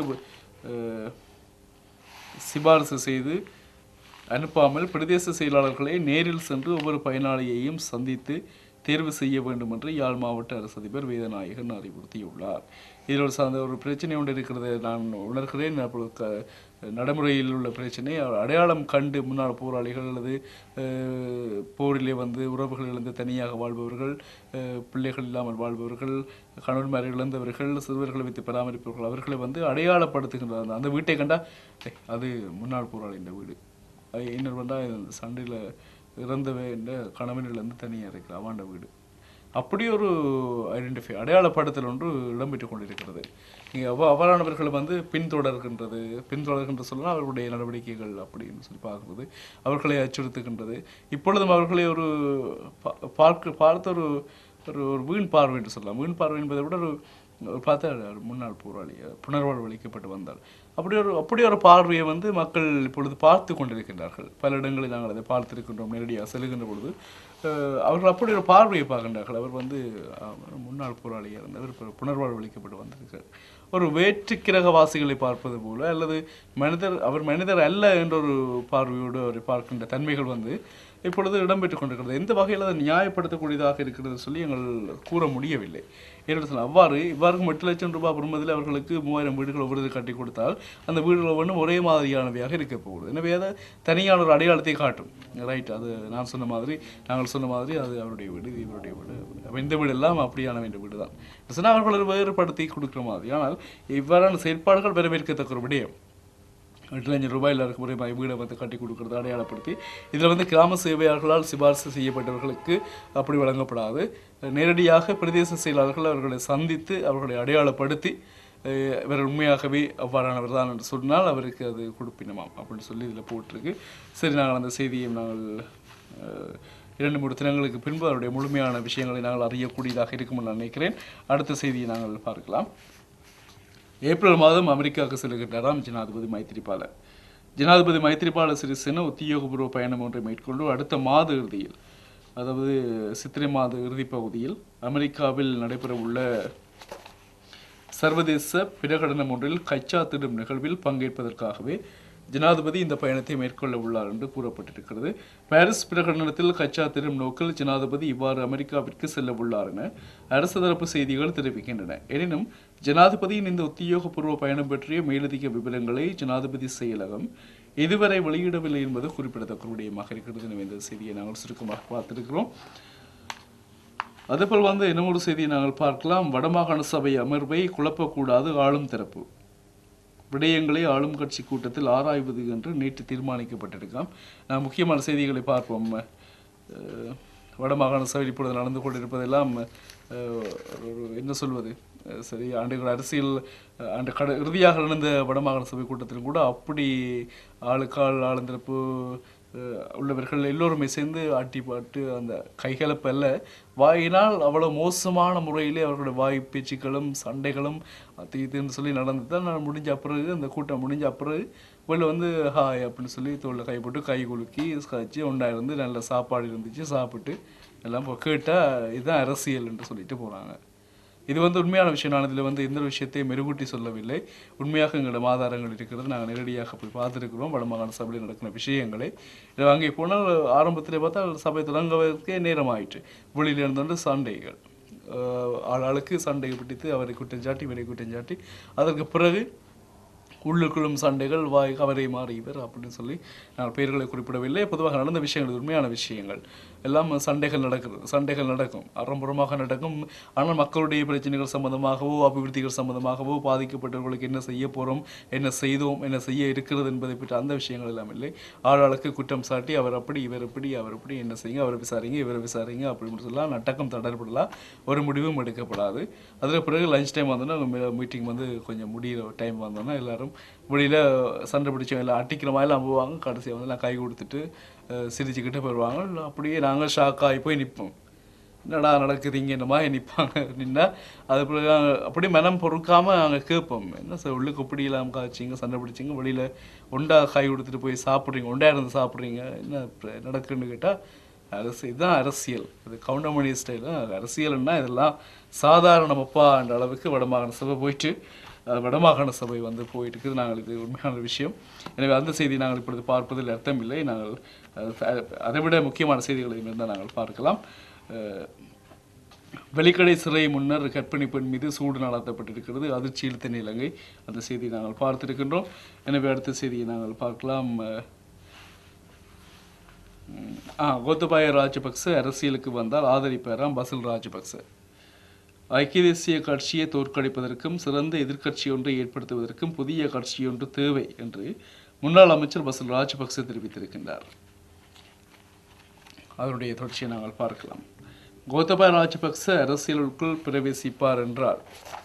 சிபாரிசு செய்து அனுப்பாமல் பிரதேச செயலாளர்களை நேரில் சென்று ஒவ்வொரு பயனாளியையும் சந்தித்து தேர்வு செய்ய வேண்டும் என்று யாழ் மாவட்ட அரசு அதிபர் வேதநாயகன் அறிவுறுத்தியுள்ளார். இதில் சார்ந்த ஒரு பிரச்சனை ஒன்று இருக்கிறது நான் உணர்கிறேன். நடைமுறையில் உள்ள பிரச்சனை அடையாளம் கண்டு முன்னாள் போராளிகள் அல்லது போரிலே வந்து உறவுகள் இழந்து தனியாக வாழ்பவர்கள், பிள்ளைகள் இல்லாமல் வாழ்பவர்கள், கணவன்மாரை இழந்தவர்கள், சிறுவர்களை வைத்து பராமரிப்பவர்கள், அவர்களை வந்து அடையாளப்படுத்துகின்றார். அந்த வீட்டை கண்டா அது முன்னாள் போராளி இந்த வீடு, இன்னொரு வந்தா சண்டையில் இறந்தவை என்ற கணவனிலிருந்து தனியாக இருக்கிற அவாண்ட வீடு, அப்படி ஒரு அடையாளப்படுத்தல் ஒன்று இடம்பெற்றுக் கொண்டிருக்கிறது. இங்கே அவ்வாறானவர்கள் வந்து பின்தொடர்கின்ற சொல்லலாம் அவர்களுடைய நடவடிக்கைகள் அப்படின்னு சொல்லி பார்க்கிறது, அவர்களை அச்சுறுத்துகின்றது. இப்பொழுதும் அவர்களை பார்த்த ஒரு வீண் பார்வை என்று சொல்லலாம். வீண் பார்வை என்பதை விட பார்த்தா ஒரு முன்னாள் போராளி புனர்வாழ்வளிக்கப்பட்டு வந்தார். அப்படி ஒரு பார்வையை வந்து மக்கள் இப்பொழுது பார்த்து கொண்டிருக்கின்றார்கள். பல இடங்களில் நாங்கள் அதை பார்த்திருக்கின்றோம். நேரடியாக செல்கின்ற பொழுது அவர்கள் அப்படி ஒரு பார்வையை பார்க்கின்றார்கள். அவர் வந்து முன்னாள் போராளியாக இருந்தவர் புனர்வாழ்வளிக்கப்பட்டு வந்திருக்கிறார். ஒரு வேற்று கிரகவாசிகளை பார்ப்பது போல, அல்லது அவர் மனிதர் அல்ல என்ற ஒரு பார்வையோடு அவரை பார்க்கின்ற தன்மைகள் வந்து இப்பொழுது இடம்பெற்றுக் கொண்டிருக்கிறது. எந்த வகையில் அதை நியாயப்படுத்தக்கூடியதாக இருக்கிறது சொல்லி எங்கள் கூற முடியவில்லை. ஏன்னு சொன்னால் இவ்வாறு 8 லட்சம் ரூபாய் பெறுமதியில் அவர்களுக்கு 3000 வீடுகள் ஒவ்வொரு கட்டி கொடுத்தால் அந்த வீடுகள் ஒவ்வொன்றும் ஒரே மாதிரியானவையாக இருக்க போகுது. எனவே அதை தனியான ஒரு அடையாளத்தை காட்டும். ரைட், அது நாங்கள் சொன்ன மாதிரி அது அவருடைய வீடு, இது இவருடைய வீடு, இந்த வீடு எல்லாம் அப்படியான வேண்டிய வீடு தான் சொன்னால் அவர்கள் வேறுபடுத்தி கொடுக்குற மாதிரி. ஆனால் இவ்வாறான செயற்பாடுகள் வரவேற்கத்தக்க ஒரு விடயம். 8 லட்சம் ரூபாயில் இருக்கிற வீடை வந்து கட்டி கொடுக்கறது அடையாளப்படுத்தி இதில் வந்து கிராம சேவையாளர்களால் சிபாரிசு செய்யப்பட்டவர்களுக்கு அப்படி வழங்கப்படாது. நேரடியாக பிரதேச செயலாளர்கள் அவர்களை சந்தித்து அவர்களை அடையாளப்படுத்தி இவர் உண்மையாகவே அவ்வாறானவர் தான் என்று சொன்னால் அவருக்கு அது கொடுப்பினமாம் அப்படின்னு சொல்லி இதில் போட்டிருக்கு. சரி, நாங்கள் அந்த செய்தியை நாங்கள் 2-3 தினங்களுக்கு பின்பு அவருடைய முழுமையான விஷயங்களை நாங்கள் அறியக்கூடியதாக இருக்கும்னு நான் நினைக்கிறேன். அடுத்த செய்தியை நாங்கள் பார்க்கலாம். ஏப்ரல் மாதம் அமெரிக்காவுக்கு செல்கின்றாராம் ஜனாதிபதி மைத்ரிபால சிறிசேன உத்தியோகபூர்வ பயணம் ஒன்றை மேற்கொண்டு அடுத்த மாத இறுதியில், அதாவது சித்திரை மாத இறுதி பகுதியில் அமெரிக்காவில் நடைபெறவுள்ள சர்வதேச பிரகடனம் ஒன்றில் கச்சா திடும் நிகழ்வில் பங்கேற்பதற்காகவே ஜனாதிபதி இந்த பயணத்தை மேற்கொள்ள உள்ளார் என்று கூறப்பட்டிருக்கிறது. பாரிஸ் பிரகடனத்தில் கச்சா திடும் நோக்கில் ஜனாதிபதி இவ்வாறு அமெரிக்காவிற்கு செல்ல உள்ளார் என அரசு தரப்பு செய்திகள் தெரிவிக்கின்றன. எனினும் ஜனாதிபதியின் இந்த உத்தியோகபூர்வ பயணம் பற்றிய மேலதிக விவரங்களை ஜனாதிபதி செயலகம் இதுவரை வெளியிடவில்லை என்பது குறிப்பிடத்தக்க விடயமாக இருக்கிறது. எனவே இந்த செய்தியை நாங்கள் சுருக்கமாக பார்த்திருக்கிறோம். அதேபோல் வந்து இன்னொரு செய்தியை நாங்கள் பார்க்கலாம். வடமாகாண சபை அமர்வை குழப்பக்கூடாது, ஆளும் தரப்பு விடயங்களை ஆளும் கட்சி கூட்டத்தில் ஆராய்வது என்று நேற்று தீர்மானிக்கப்பட்டிருக்காம். முக்கியமான செய்திகளை பார்ப்போம். வடமாகாண சபை இப்பொழுது நடந்து கொண்டிருப்பதெல்லாம் என்ன சொல்வது, சரி, ஆண்டுகள் அரசியல் இறுதியாக நடந்த வடமாகாண சபை கூட்டத்திலும் கூட அப்படி ஆளுக்கால் ஆளுந்தரப்பு உள்ளவர்கள் எல்லோருமே சேர்ந்து ஆட்டி பாட்டு அந்த கைகலப்பல்ல வாயினால் அவ்வளோ மோசமான முறையிலே அவர்களுடைய வாய் பேச்சுக்களும் சண்டைகளும் தீத்துன்னு சொல்லி நடந்து தான் முடிஞ்ச பிறகு அந்த கூட்டம் முடிஞ்ச பிறகு வெளில வந்து ஹாய் அப்படின்னு சொல்லி தோளில் கை போட்டு கை குலுக்கி கழிச்சு உண்டாயிருந்து நல்ல சாப்பாடு இருந்துச்சு, சாப்பிட்டு எல்லாம் கேட்டால் இதுதான் அரசியல் என்று சொல்லிட்டு போகிறாங்க. இது வந்து உண்மையான விஷயம். நான் இதில் வந்து எந்த விஷயத்தையும் மெருகூட்டி சொல்லவில்லை. உண்மையாக எங்களோட ஆதாரங்கள் இருக்கிறது. நாங்கள் நேரடியாக போய் பார்த்துருக்கிறோம் வடமாகாண சபையில் நடக்கிற விஷயங்களை. அங்கே போனால் ஆரம்பத்தில் பார்த்தா சபை தொடங்குவதற்கே நேரம் ஆயிற்று. வெளியில் இருந்து சண்டைகள், ஆளுக்கு சண்டையை பிடித்து அவரை குற்றஞ்சாட்டி இவரை குற்றஞ்சாட்டி அதற்கு பிறகு உள்ளுக்குள்ளும் சண்டைகள், அவரை மாறி இவர் அப்படின்னு சொல்லி நான் பெயர்களை குறிப்பிடவில்லை. பொதுவாக நடந்த விஷயங்கள் உண்மையான விஷயங்கள் எல்லாம் சண்டைகள் நடக்கும், அறம்புறமாக நடக்கும். ஆனால் மக்களுடைய பிரச்சனைகள் சம்பந்தமாகவோ அபிவிருத்திகள் சம்பந்தமாகவோ பாதிக்கப்பட்டவர்களுக்கு என்ன செய்ய போகிறோம், என்ன செய்தோம், என்ன செய்ய இருக்கிறது என்பதை பற்றி அந்த விஷயங்கள் எல்லாம் இல்லை. ஆளாளுக்கு குற்றம் சாட்டி அவர் அப்படி இவர் இப்படி அவர் இப்படி என்ன செய்யுங்க, அவரை விசாரிங்க இவரை விசாரிங்க அப்படின்னு சொல்லலாம். நட்டக்கம் தடர்படலாம், ஒரு முடிவும் எடுக்கப்படாது. அதில் பிறகு லஞ்ச் டைம் வந்தோன்னா மீட்டிங் வந்து கொஞ்சம் முடிகிற டைம் வந்தோன்னா எல்லாரும் வெளியில் சண்டை பிடிச்சவங்க எல்லாம் அட்டிக்கிற மாதிரிலாம் போவாங்க. கடைசியாக வந்து எல்லாம் கை கொடுத்துட்டு சிரிச்சுக்கிட்டு போயிடுவாங்க. அப்படியே நாங்கள் ஷாக்காகி போய் நிற்போம். என்னடா நடக்குதுங்க இந்த மாதிரி நிற்பாங்க. நின்னா அது பிறகு அப்படியே மனம் பொறுக்காமல் நாங்கள் கேட்போம், என்ன சார் உள்ளுக்கு இப்படி இல்லாமல் காய்ச்சிங்க சண்டை பிடிச்சிங்க, வெளியில் ஒண்டா கை கொடுத்துட்டு போய் சாப்பிட்றீங்க, ஒண்டா இருந்து சாப்பிட்றீங்க, என்ன நடக்குன்னு கேட்டால் இதுதான் அரசியல். இது கவுண்டமணி ஸ்டைல். அரசியல்னா இதெல்லாம் சாதாரணமப்பா என்ற அளவுக்கு வடமாகாண சபை போயிட்டு வடமாகாண சபை வந்து போயிட்டு இருக்குது. நாங்கள் இது உண்மையான விஷயம். எனவே அந்த செய்தி நாங்கள் இப்பொழுது பார்ப்பதில் அர்த்தம் இல்லை. நாங்கள் அதைவிட முக்கியமான செய்திகளை இருந்தால் நாங்கள் பார்க்கலாம். வெளிக்கடை சிறை முன்னர் கர்ப்பிணி பெண் மீது சூடு நடத்தப்பட்டிருக்கிறது, அதிர்ச்சியில் தென் இலங்கை. அந்த செய்தியை நாங்கள் பார்த்திருக்கின்றோம். எனவே அடுத்த செய்தியை நாங்கள் பார்க்கலாம். கோத்தபாய ராஜபக்ச அரசியலுக்கு வந்தால் ஆதரிப்பாராம் பசில் ராஜபக்ச. ஐக்கிய தேசிய கட்சியை தோற்கடிப்பதற்கும் சிறந்த எதிர்க்கட்சி ஒன்றை ஏற்படுத்துவதற்கும் புதிய கட்சி ஒன்று தேவை என்று முன்னாள் அமைச்சர் பசில் ராஜபக்ச தெரிவித்திருக்கின்றார். அதனுடைய தொடர்ச்சியை நாங்கள் பார்க்கலாம். கோத்தபாய ராஜபக்ச அரசியலுக்குள் பிரவேசிப்பார் என்றால்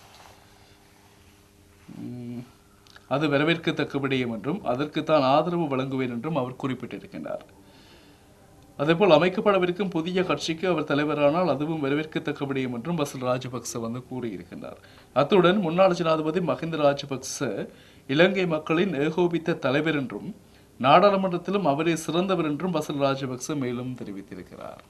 அது வரவேற்கத்தக்க விடயம் என்றும் அதற்கு தான் ஆதரவு வழங்குவேன் என்றும் அவர் குறிப்பிட்டிருக்கின்றார். அதேபோல் அமைக்கப்படவிருக்கும் புதிய கட்சிக்கு அவர் தலைவரானால் அதுவும் வரவேற்கத்தக்க விடயம் என்றும் பசில் ராஜபக்ச வந்து கூறியிருக்கின்றார். அத்துடன் முன்னாள் ஜனாதிபதி மஹிந்த ராஜபக்ச இலங்கை மக்களின் ஏகோபித்த தலைவர் என்றும் நாடாளுமன்றத்திலும் அவரே சிறந்தவர் என்றும் பசில் ராஜபக்ச மேலும் தெரிவித்திருக்கிறார்.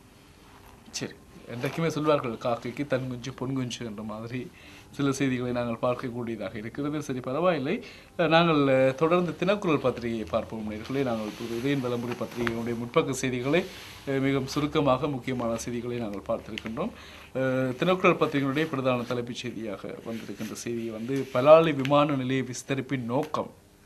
சரி, என்றைக்குமே சொல்வார்கள் காக்கைக்கு தன் குஞ்சு பொன் குஞ்சு என்ற மாதிரி சில செய்திகளை நாங்கள் பார்க்கக்கூடியதாக இருக்கிறது. சரி, பரவாயில்லை. நாங்கள் தொடர்ந்து தினக்குரல் பத்திரிகையை பார்ப்போம் நேயர்களே. நாங்கள் உதயன் விளம்பர பத்திரிகையினுடைய முற்பக்க செய்திகளை மிகவும் சுருக்கமாக முக்கியமான செய்திகளை நாங்கள் பார்த்திருக்கின்றோம். தினக்குரல் பத்திரிகையினுடைய பிரதான தலைப்புச் செய்தியாக வந்திருக்கின்ற செய்தியை வந்து பலாலி விமான நிலைய விஸ்தரிப்பின் நோக்கம்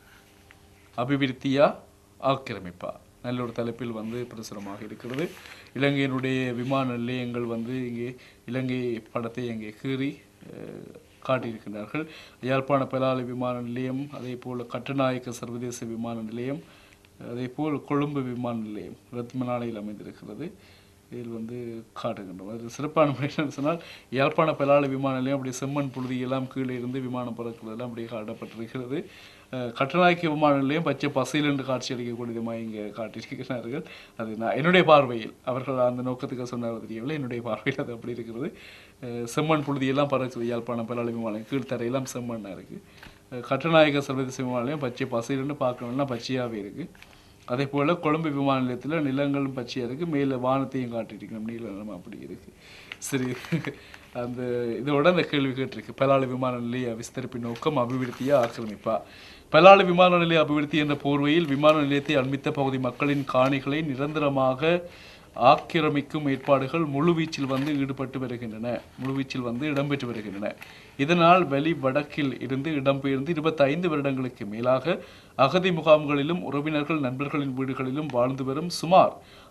அபிவிருத்தியா ஆக்கிரமிப்பா நல்ல ஒரு தலைப்பில் வந்து பிரசுரமாக இருக்கிறது. இலங்கையினுடைய விமான நிலையங்கள் வந்து இங்கே இலங்கை படத்தை இங்கே கீறி காட்டியிருக்கிறார்கள். யாழ்ப்பாண பலாலி விமான நிலையம், அதே போல் கட்டுநாயக்க சர்வதேச விமான நிலையம், அதே போல் கொழும்பு விமான நிலையம் ரத்மலானையில் அமைந்திருக்கிறது. இதில் வந்து காட்டுகின்றோம். அது சிறப்பான என்னன்னு சொன்னால் யாழ்ப்பாண பலாலி விமான நிலையம் அப்படி செம்மண் புழுதியெல்லாம் கீழே இருந்து விமானம் பறக்கிறதெல்லாம் அப்படியே காட்டப்பட்டிருக்கிறது. கட்டுநாயக்க விமான நிலையம் பச்சை பசையில் என்று காட்சி அளிக்கக்கூடியதுமாக இங்கே காட்டியிருக்கிறார்கள். அது நான் என்னுடைய பார்வையில், அவர்கள் அந்த நோக்கத்துக்கு சொன்னார் தெரியவில்லை, என்னுடைய பார்வையில் அது அப்படி இருக்கிறது. செம்மண் புழுதியெல்லாம் பறக்குது. யாழ்ப்பாணம் பலாலி விமானம் கீழ்த்தரையெல்லாம் செம்மண்ணாக இருக்குது. கட்டுநாயக்க சர்வதேச விமான நிலையம் பச்சை பசையில்னு பார்க்கணும்னா பச்சையாகவே இருக்குது. அதே போல் கொழும்பு விமான நிலையத்தில் நிலங்களும் பச்சையாக இருக்குது, மேலே வானத்தையும் காட்டியிருக்கணும் நீல நிலம் அப்படி இருக்குது. சரி, அந்த இதோட அந்த கேள்வி கேட்டிருக்கு. பலாலி விமான நிலைய விஸ்தரிப்பின் நோக்கம் அபிவிருத்தியா ஆக்கிரமிப்பா? பலாலி விமான நிலைய அபிவிருத்தி என்ற போர்வையில் விமான நிலையத்தை அண்மித்த பகுதி மக்களின் காணிகளை நிரந்தரமாக ஆக்கிரமிக்கும் ஏற்பாடுகள் முழுவீச்சில் வந்து ஈடுபட்டு வருகின்றன, முழுவீச்சில் வந்து இடம்பெற்று வருகின்றன. இதனால் வெளி வடக்கில் இருந்து இடம்பெயர்ந்து 25 வருடங்களுக்கு மேலாக அகதி முகாம்களிலும் உறவினர்கள் நண்பர்களின் வீடுகளிலும் வாழ்ந்து வரும் சுமார்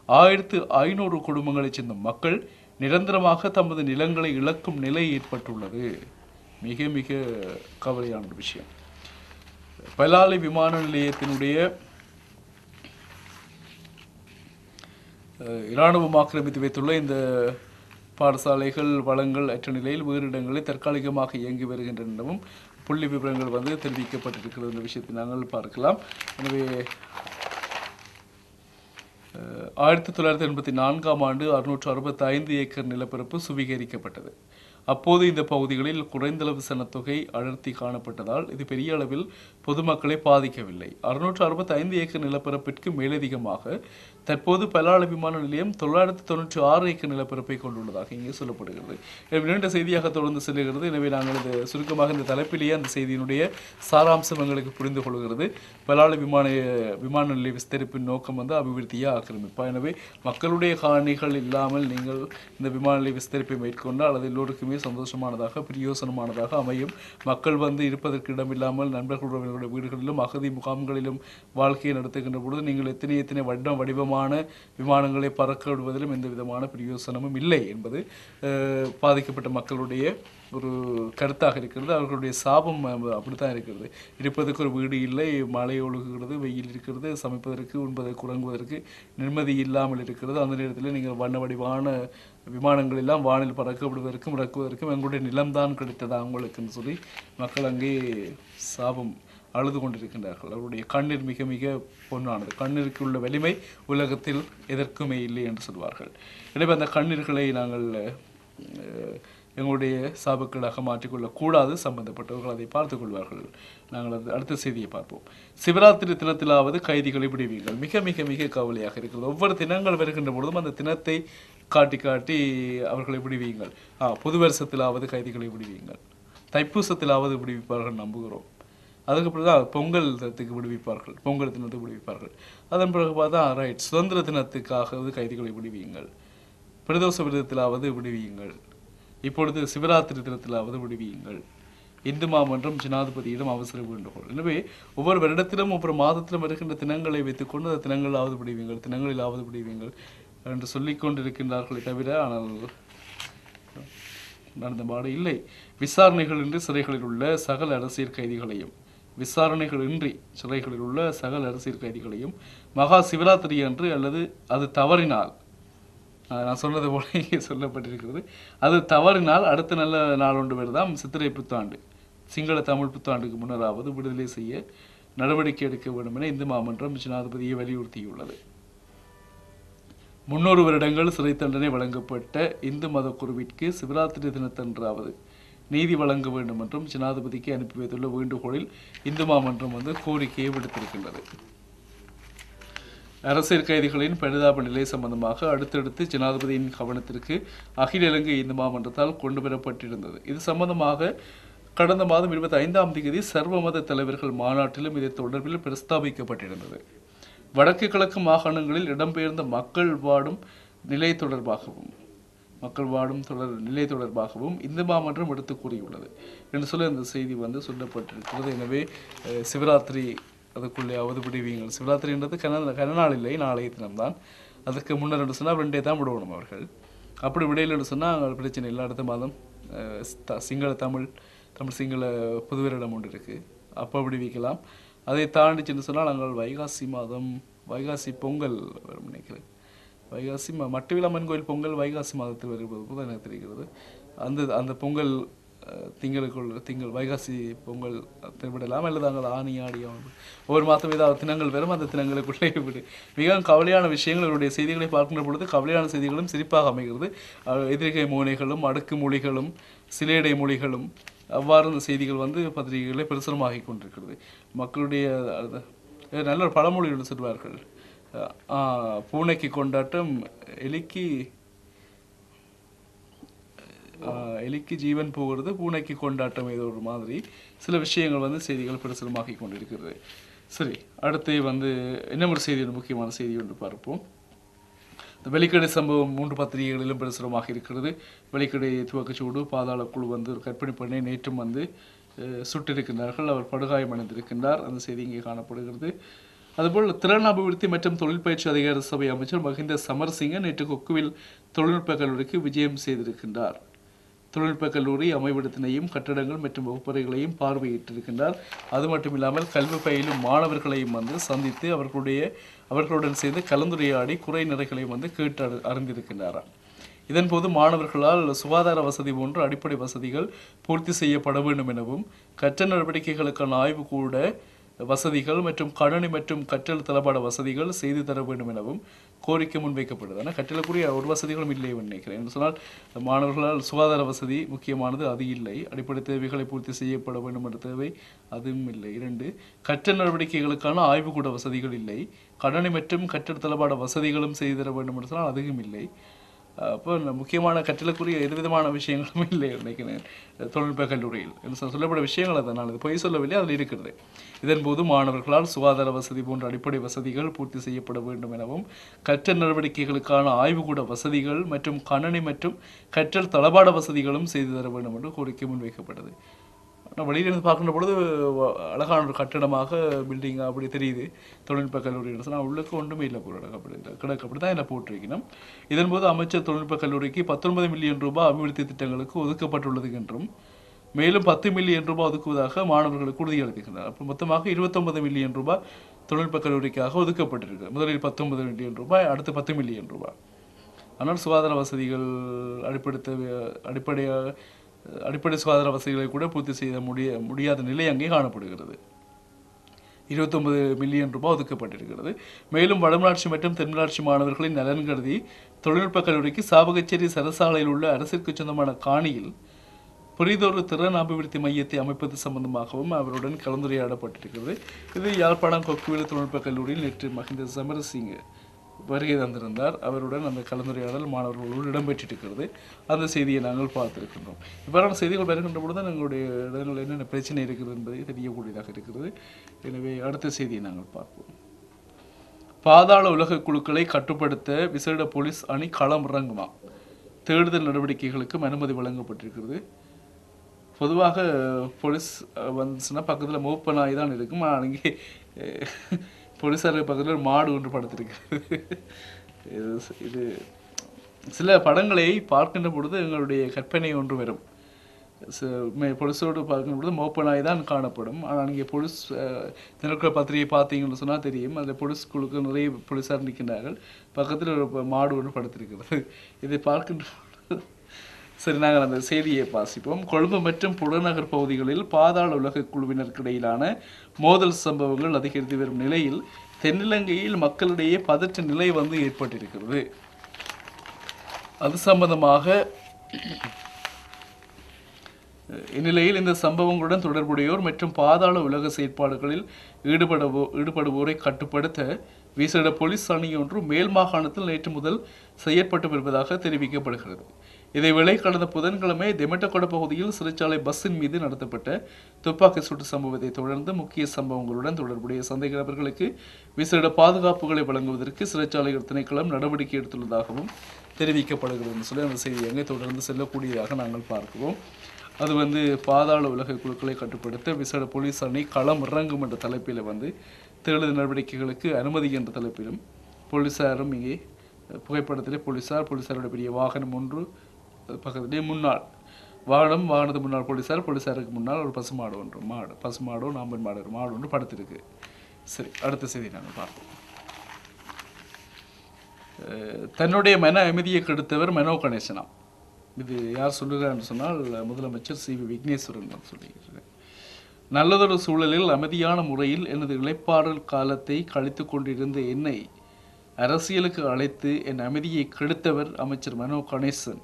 1500 குடும்பங்களைச் சேர்ந்த மக்கள் நிரந்தரமாக தமது நிலங்களை இழக்கும் நிலை ஏற்பட்டுள்ளது. மிக மிக கவலையான ஒரு விஷயம். பலாலி விமான நிலையத்தினுடைய இராணுவம் ஆக்கிரமித்து வைத்துள்ள இந்த பாடசாலைகள் வளங்கள் அற்ற நிலையில் வேறு இடங்களில் தற்காலிகமாக இயங்கி வருகின்றனவும் புள்ளி விவரங்கள் வந்து தெரிவிக்கப்பட்டிருக்கிறது என்ற விஷயத்தை நாங்கள் பார்க்கலாம். எனவே 1984ஆம் ஆண்டு 665 ஏக்கர் நிலப்பரப்பு சுவீகரிக்கப்பட்டது. அப்போது இந்த பகுதிகளில் குறைந்தளவு சனத்தொகை அடர்த்தி காணப்பட்டதால் இது பெரிய அளவில் பொதுமக்களை பாதிக்கவில்லை. 665 ஏக்கர் நிலப்பரப்பிற்கு மேலதிகமாக தற்போது பலாலி விமான நிலையம் 996 ஏக்கர் நிலப்பரப்பை கொண்டுள்ளதாக இங்கே சொல்லப்படுகிறது. நீண்ட செய்தியாக தொடர்ந்து செல்கிறது. எனவே நாங்கள் இது சுருக்கமாக இந்த தலைப்பிலேயே அந்த செய்தியினுடைய சாராம்சம் எங்களுக்கு புரிந்து கொள்கிறது. பலாலி விமான நிலைய விஸ்தரிப்பின் நோக்கம் வந்து அபிவிருத்தியா ஆக்கிரமிப்பா? எனவே மக்களுடைய காணிகள் இல்லாமல் நீங்கள் இந்த விமான நிலைய விஸ்தரிப்பை மேற்கொண்டால் அது எல்லோருக்குமே சந்தோஷமானதாக பிரயோசனமானதாக அமையும். மக்கள் வந்து இருப்பதற்கு இடமில்லாமல் நண்பர்களுடைய வீடுகளிலும் அகதி முகாம்களிலும் வாழ்க்கையை நடத்துகின்ற பொழுது நீங்கள் எத்தனை வடிவமான விமானங்களை பறக்க விடுவதிலும் எந்த விதமான பிரயோசனமும் இல்லை என்பது பாதிக்கப்பட்ட மக்களுடைய ஒரு கருத்தாக இருக்கிறது. அவர்களுடைய சாபம் அப்படித்தான் இருக்கிறது. இருப்பதற்கு ஒரு வீடு இல்லை, மழை ஒழுகுகிறது, வெயில் இருக்கிறது, சமைப்பதற்கு உண்பதற்கு உறங்குவதற்கு நிம்மதி இல்லாமல் இருக்கிறது. அந்த நேரத்தில் நீங்கள் வண்ண வடிவான விமானங்கள் எல்லாம் வானில் பறக்க விடுவதற்கும் இறக்குவதற்கும் எங்களுடைய நிலம்தான் கிடைத்ததா உங்களுக்குன்னு சொல்லி மக்கள் அங்கே சாபம் அழுது கொண்டிருக்கின்றார்கள். அவருடைய கண்ணீர் மிக மிக பொன்னானது. கண்ணீருக்கு உள்ள வலிமை உலகத்தில் எதற்குமே இல்லை என்று சொல்வார்கள். எனவே அந்த கண்ணீர்களை நாங்கள் எங்களுடைய சாபக்களாக மாற்றிக்கொள்ளக்கூடாது. சம்பந்தப்பட்டவர்கள் அதை பார்த்துக் கொள்வார்கள். நாங்கள் அது அடுத்த செய்தியை பார்ப்போம். சிவராத்திரி தினத்திலாவது கைதிகளை விடுவீங்கள். மிக மிக மிக கவலையாக இருக்கிறது. ஒவ்வொரு தினங்கள் வருகின்ற பொழுதும் அந்த தினத்தை காட்டி காட்டி அவர்களை விடுவீங்கள். புது வருஷத்திலாவது கைதிகளை விடுவீங்கள், தைப்பூசத்திலாவது விடுவிப்பார்கள் நம்புகிறோம். அதுக்கு பிறகு தான் பொங்கல் தினத்துக்கு விடுவிப்பார்கள், பொங்கல் தினத்துக்கு விடுவிப்பார்கள். அதன் பிறகு பார்த்தா ரைட் சுதந்திர தினத்துக்காகவது கைதிகளை விடுவீங்கள், பிரதோஷ விரதத்திலாவது விடுவியுங்கள், இப்பொழுது சிவராத்திரி தினத்திலாவது விடுவியுங்கள். இந்து மாமன்றம் ஜனாதிபதியிடம் அவசர வேண்டுகோள். எனவே ஒவ்வொரு வருடத்திலும் ஒவ்வொரு மாதத்திலும் வருகின்ற தினங்களை வைத்துக்கொண்டு அந்த தினங்களாவது விடுவீங்கள், தினங்களிலாவது விடுவீங்கள் என்று சொல்லிக் கொண்டிருக்கின்றார்களே தவிர ஆனால் நடந்த பாடு இல்லை. விசாரணைகள் இன்றி சிறைகளில் உள்ள சகல அரசியல் கைதிகளையும் மகா சிவராத்திரி அன்று அல்லது அது தவறினால், நான் சொன்னது போல இங்கே சொல்லப்பட்டிருக்கிறது, அது தவறினால் அடுத்த நல்ல நாள் ஒன்று வருதாம் சித்திரை புத்தாண்டு, சிங்கள தமிழ் புத்தாண்டுக்கு முன்னராவது விடுதலை செய்ய நடவடிக்கை எடுக்க வேண்டும் என இந்து மாமன்றம் ஜனாதிபதியை வலியுறுத்தியுள்ளது. 300 வருடங்கள் சிறை தண்டனை வழங்கப்பட்ட இந்து மத குருவிற்கு சிவராத்திரி தினத்தன்றாவது நீதி வழங்க வேண்டும் என்றும் ஜனாதிபதிக்கு அனுப்பி வைத்துள்ள வேண்டுகோளில் இந்து மாமன்றம் கோரிக்கையை விடுத்திருக்கின்றது. அரசியல் கைதிகளின் பரிதாப நிலை சம்பந்தமாக அடுத்தடுத்து ஜனாதிபதியின் கவனத்திற்கு அகில இலங்கை இந்து மாமன்றத்தால் கொண்டு வரப்பட்டிருந்தது. இது சம்பந்தமாக கடந்த மாதம் 25ஆம் தேதி சர்வ மத தலைவர்கள் மாநாட்டிலும் இது தொடர்பில் பிரஸ்தாபிக்கப்பட்டிருந்தது. வடக்கு கிழக்கு மாகாணங்களில் இடம்பெயர்ந்த மக்கள் வாடும் நிலை தொடர்பாகவும் இந்து மாமன்றம் எடுத்து கூறியுள்ளது என்று சொல்ல இந்த செய்தி சொல்லப்பட்டிருக்கிறது. எனவே சிவராத்திரி அதுக்குள்ளே விடுவீங்கள். சிவராத்திரின்றது கனநாள் இல்லை, நாளைய தினம்தான். அதுக்கு முன்னர் என்று சொன்னால் 2 தான் விடணும் அவர்கள். அப்படி விடையில் சொன்னால் பிரச்சனை இல்லை. அடுத்த மாதம் தமிழ் சிங்கள புது வருடம் ஒன்று இருக்குது, அப்போ விடுவிக்கலாம். அதை தாண்டிச்சுன்னு சொன்னால் நாங்கள் வைகாசி பொங்கல் வரும் நினைக்கிறேன். வைகாசி மட்டுவிலம்மன் கோயில் பொங்கல் வைகாசி மாதத்தில் வருவது போது எனக்கு தெரிகிறது. அந்த பொங்கல் திங்கள் வைகாசி பொங்கல் விடலாம், அல்லது நாங்கள் ஆணி ஆடி ஒவ்வொரு மாதம் ஏதாவது தினங்கள் வரும், அந்த தினங்களுக்குள்ளே விடு. மிகவும் கவலையான விஷயங்கள் அவருடைய செய்திகளை பார்க்கின்ற பொழுது கவலையான செய்திகளும் சிரிப்பாக அமைகிறது. எதிர்கை மோனைகளும் அடுக்கு மொழிகளும் சிலேடை மொழிகளும் அவ்வாறு இந்த செய்திகள் பத்திரிகைகளை பிரசுரமாகி கொண்டிருக்கிறது. மக்களுடைய நல்ல ஒரு பழமொழி என்று சொல்வார்கள், பூனைக்கு கொண்டாட்டம் எலிக்கு ஜீவன் போகிறது, பூனைக்கு கொண்டாட்டம் ஏதோ ஒரு மாதிரி சில விஷயங்கள் செய்திகள் பிரசுரமாகி கொண்டிருக்கிறது. சரி, அடுத்து இன்னும் ஒரு செய்தி, ஒரு முக்கியமான செய்தி ஒன்று பார்ப்போம். இந்த வெலிக்கடை சம்பவம் 3 பத்திரிகைகளிலும் பிரசுரமாக இருக்கிறது. வெலிக்கடை துவக்கச்சூடு பாதாள குழு ஒரு கற்பனை பண்ணை நேற்றும் சுட்டிருக்கின்றார்கள். அவர் படுகாயம் அடைந்திருக்கின்றார். அந்த செய்தி இங்கே காணப்படுகிறது. அதுபோல் திறன் அபிவிருத்தி மற்றும் தொழில் பயிற்சி அதிகார சபை அமைச்சர் மஹிந்த சமரசிங்க நேற்று கொக்குவில் தொழில்நுட்ப கல்லூரிக்கு விஜயம் செய்திருக்கின்றார். தொழில்நுட்ப கல்லூரி அமைவிடத்தினையும் கட்டடங்கள் மற்றும் வகுப்பறைகளையும் பார்வையிட்டிருக்கின்றார். அது மட்டுமில்லாமல் கல்வி பயிலும் மாணவர்களையும் சந்தித்து அவர்களுடன் சேர்ந்து கலந்துரையாடி குறை நிறைகளையும் கேட்டு அறிந்திருக்கின்றாராம். இதன்போது மாணவர்களால் சுகாதார வசதி போன்ற அடிப்படை வசதிகள் பூர்த்தி செய்யப்பட வேண்டும் எனவும் கற்றல் நடவடிக்கைகளுக்கான ஆய்வுக்கூட வசதிகள் மற்றும் கணனி மற்றும் கற்றல் தளபாட வசதிகள் செய்து தர வேண்டும் எனவும் கோரிக்கை முன்வைக்கப்படுது. ஆனால் கற்றலுக்குரிய ஒரு வசதிகளும் இல்லை நினைக்கிறேன். என்று சொன்னால் மாணவர்களால் சுகாதார வசதி முக்கியமானது, அது இல்லை. அடிப்படை தேவைகளை பூர்த்தி செய்யப்பட வேண்டும் என்ற தேவை அதுவும் இல்லை. 2 கற்றல் நடவடிக்கைகளுக்கான ஆய்வுக்கூட வசதிகள் இல்லை. கணனி மற்றும் கற்றல் தளபாட வசதிகளும் செய்து தர வேண்டும் என்று சொன்னால் அதுவும் இல்லை. அப்போ முக்கியமான கற்றலுக்குரிய எது விதமான விஷயங்களும் இல்லை நினைக்கிறேன் தொழில்நுட்ப கல்லூரியில். சொல்லப்பட்ட விஷயங்கள் அதனால் இது பொய் சொல்லவில்லை, அதில் இருக்கிறது. இதன்போது மாணவர்களால் சுகாதார வசதி போன்ற அடிப்படை வசதிகள் பூர்த்தி செய்யப்பட வேண்டும் எனவும் கற்றல் நடவடிக்கைகளுக்கான ஆய்வுக்கூட வசதிகள் மற்றும் கணனி மற்றும் கற்றல் தளபாட வசதிகளும் செய்து தர வேண்டும் என்று கோரிக்கை முன்வைக்கப்பட்டது. ஆனால் வெளியிலிருந்து பார்க்கின்ற பொழுது அழகான ஒரு கட்டடமாக பில்டிங் அப்படி தெரியுது தொழில்நுட்ப கல்லூரி. நான் உள்ளுக்கு ஒன்றுமே இல்லை, கிடக்கு தான் என்ன போட்டிருக்கணும். இதன்போது அமைச்சர் தொழில்நுட்ப கல்லூரிக்கு 19 மில்லியன் ரூபாய் அபிவிருத்தி திட்டங்களுக்கு ஒதுக்கப்பட்டுள்ளது என்றும் மேலும் 10 மில்லியன் ரூபாய் ஒதுக்குவதாக மாணவர்களுக்கு உறுதியளிக்கின்றனர். அப்போ மொத்தமாக 29 மில்லியன் ரூபாய் தொழில்நுட்ப கல்லூரிக்காக ஒதுக்கப்பட்டிருக்கு. முதலில் 19 மில்லியன் ரூபாய், அடுத்து 10 மில்லியன் ரூபாய். ஆனால் சுகாதார வசதிகள் அடிப்படை சுகாதார வசதிகளை கூட பூர்த்தி செய்ய முடியாத நிலை அங்கே காணப்படுகிறது. 29 மில்லியன் ரூபாய் ஒதுக்கப்பட்டிருக்கிறது. மேலும் வடமராட்சி மற்றும் தென்மராட்சி மாணவர்களின் நலன் கருதி தொழில்நுட்ப கல்லூரிக்கு சாவகச்சேரி சரசாலையில் உள்ள அரசிற்கு சொந்தமான காணியில் புரிதொரு திறன் அபிவிருத்தி மையத்தை அமைப்பது சம்பந்தமாகவும் அவருடன் கலந்துரையாடப்பட்டிருக்கிறது. இது யாழ்ப்பாணம் கொக்குவில் தொழில்நுட்ப கல்லூரியில் நேற்று மஹிந்த சமரசிங்க வருகை தந்திருந்தார். அவருடன் அந்த கலந்துரையாடல் மாணவர்களோடு இடம்பெற்றிருக்கிறது. அந்த செய்தியை நாங்கள் பார்த்திருக்கின்றோம். இவ்வாறான செய்திகள் வருகின்ற பொழுது எங்களுடைய இடங்களில் என்னென்ன பிரச்சனை இருக்கிறது என்பதை தெரியக்கூடியதாக இருக்கிறது. எனவே அடுத்த செய்தியை நாங்கள் பார்ப்போம். பாதாள உலக குழுக்களை கட்டுப்படுத்த விசேட போலீஸ் அணி களம் இறங்குமா? தேடுதல் நடவடிக்கைகளுக்கும் அனுமதி வழங்கப்பட்டிருக்கிறது. பொதுவாக போலீஸ் வந்துச்சுன்னா பக்கத்தில் மோப்ப நாய் தான் இருக்கும். ஆனால் இங்கே போலீஸாருக்கு பக்கத்தில் ஒரு மாடு ஒன்று படுத்திருக்கிறது. இது சில படங்களை பார்க்கின்ற பொழுது எங்களுடைய கற்பனை ஒன்று வரும். பொலிஸோடு பார்க்கின்ற பொழுது மோப்ப நாய் தான் காணப்படும். ஆனால் இங்கே போலீஸ் தினக்குழு பத்திரிகை பார்த்தீங்கன்னு சொன்னால் தெரியும். அதில் போலீஸ் குழுக்கு நிறைய போலீஸார் நிற்கின்றார்கள். பக்கத்தில் ஒரு மாடு ஒன்று படுத்திருக்கிறது. இதை பார்க்கின்ற சரி, நாங்கள் அந்த செய்தியை வாசிப்போம். கொழும்பு மற்றும் புறநகர் பகுதிகளில் பாதாள உலக குழுவினருக்கு இடையிலான மோதல் சம்பவங்கள் அதிகரித்து வரும் நிலையில் தென்னிலங்கையில் மக்களிடையே பதற்ற நிலை ஏற்பட்டிருக்கிறது. அது சம்பந்தமாக இந்நிலையில் இந்த சம்பவங்களுடன் தொடர்புடையோர் மற்றும் பாதாள உலக செயற்பாடுகளில் ஈடுபடுவோரை கட்டுப்படுத்த விசேட போலீஸ் அணி ஒன்று மேல் மாகாணத்தில் நேற்று முதல் செயற்பட்டு வருவதாக தெரிவிக்கப்படுகிறது. இதேவேளை கடந்த புதன்கிழமை தெமட்டகொட பகுதியில் சிறைச்சாலை பஸ்ஸின் மீது நடத்தப்பட்ட துப்பாக்கி சூட்டு சம்பவத்தை தொடர்ந்து முக்கிய சம்பவங்களுடன் தொடர்புடைய சந்தேக நபர்களுக்கு விசேட பாதுகாப்புகளை வழங்குவதற்கு சிறைச்சாலைகள் திணைக்களம் நடவடிக்கை எடுத்துள்ளதாகவும் தெரிவிக்கப்படுகிறது சொல்லி அந்த செய்தி எங்கே தொடர்ந்து செல்லக்கூடியதாக நாங்கள் பார்க்கிறோம். அது பாதாள உலக குழுக்களை கட்டுப்படுத்த விசேட போலீஸ் அணி களம் இறங்கும் என்ற தலைப்பில் தேடுதல் நடவடிக்கைகளுக்கு அனுமதி என்ற தலைப்பிலும் போலீசாரும் இங்கே புகைப்படத்திலே போலீசாருடைய பெரிய வாகனம் ஒன்று பக்கத்திலே முன்னாள் வாகனத்து முன்னாள் போலீசாருக்கு முன்னால் ஒரு பசுமாடோ நாம்பன் மாடு ஒன்று படுத்திருக்கு. சரி, அடுத்த செய்தி நாங்கள் பார்ப்போம். தன்னுடைய மன அமைதியை கெடுத்தவர் மனோ கணேசனாம். இது யார் சொல்லுகிறார் என்று சொன்னால் முதலமைச்சர் சி.வி. விக்னேஸ்வரன் சொல்லுகிறார். நல்லதொரு சூழலில் அமைதியான முறையில் எனது இளைப்பாறல் காலத்தை கழித்து கொண்டிருந்த என்னை அரசியலுக்கு அழைத்து என் அமைதியை கெடுத்தவர் அமைச்சர் மனோ கணேசன்.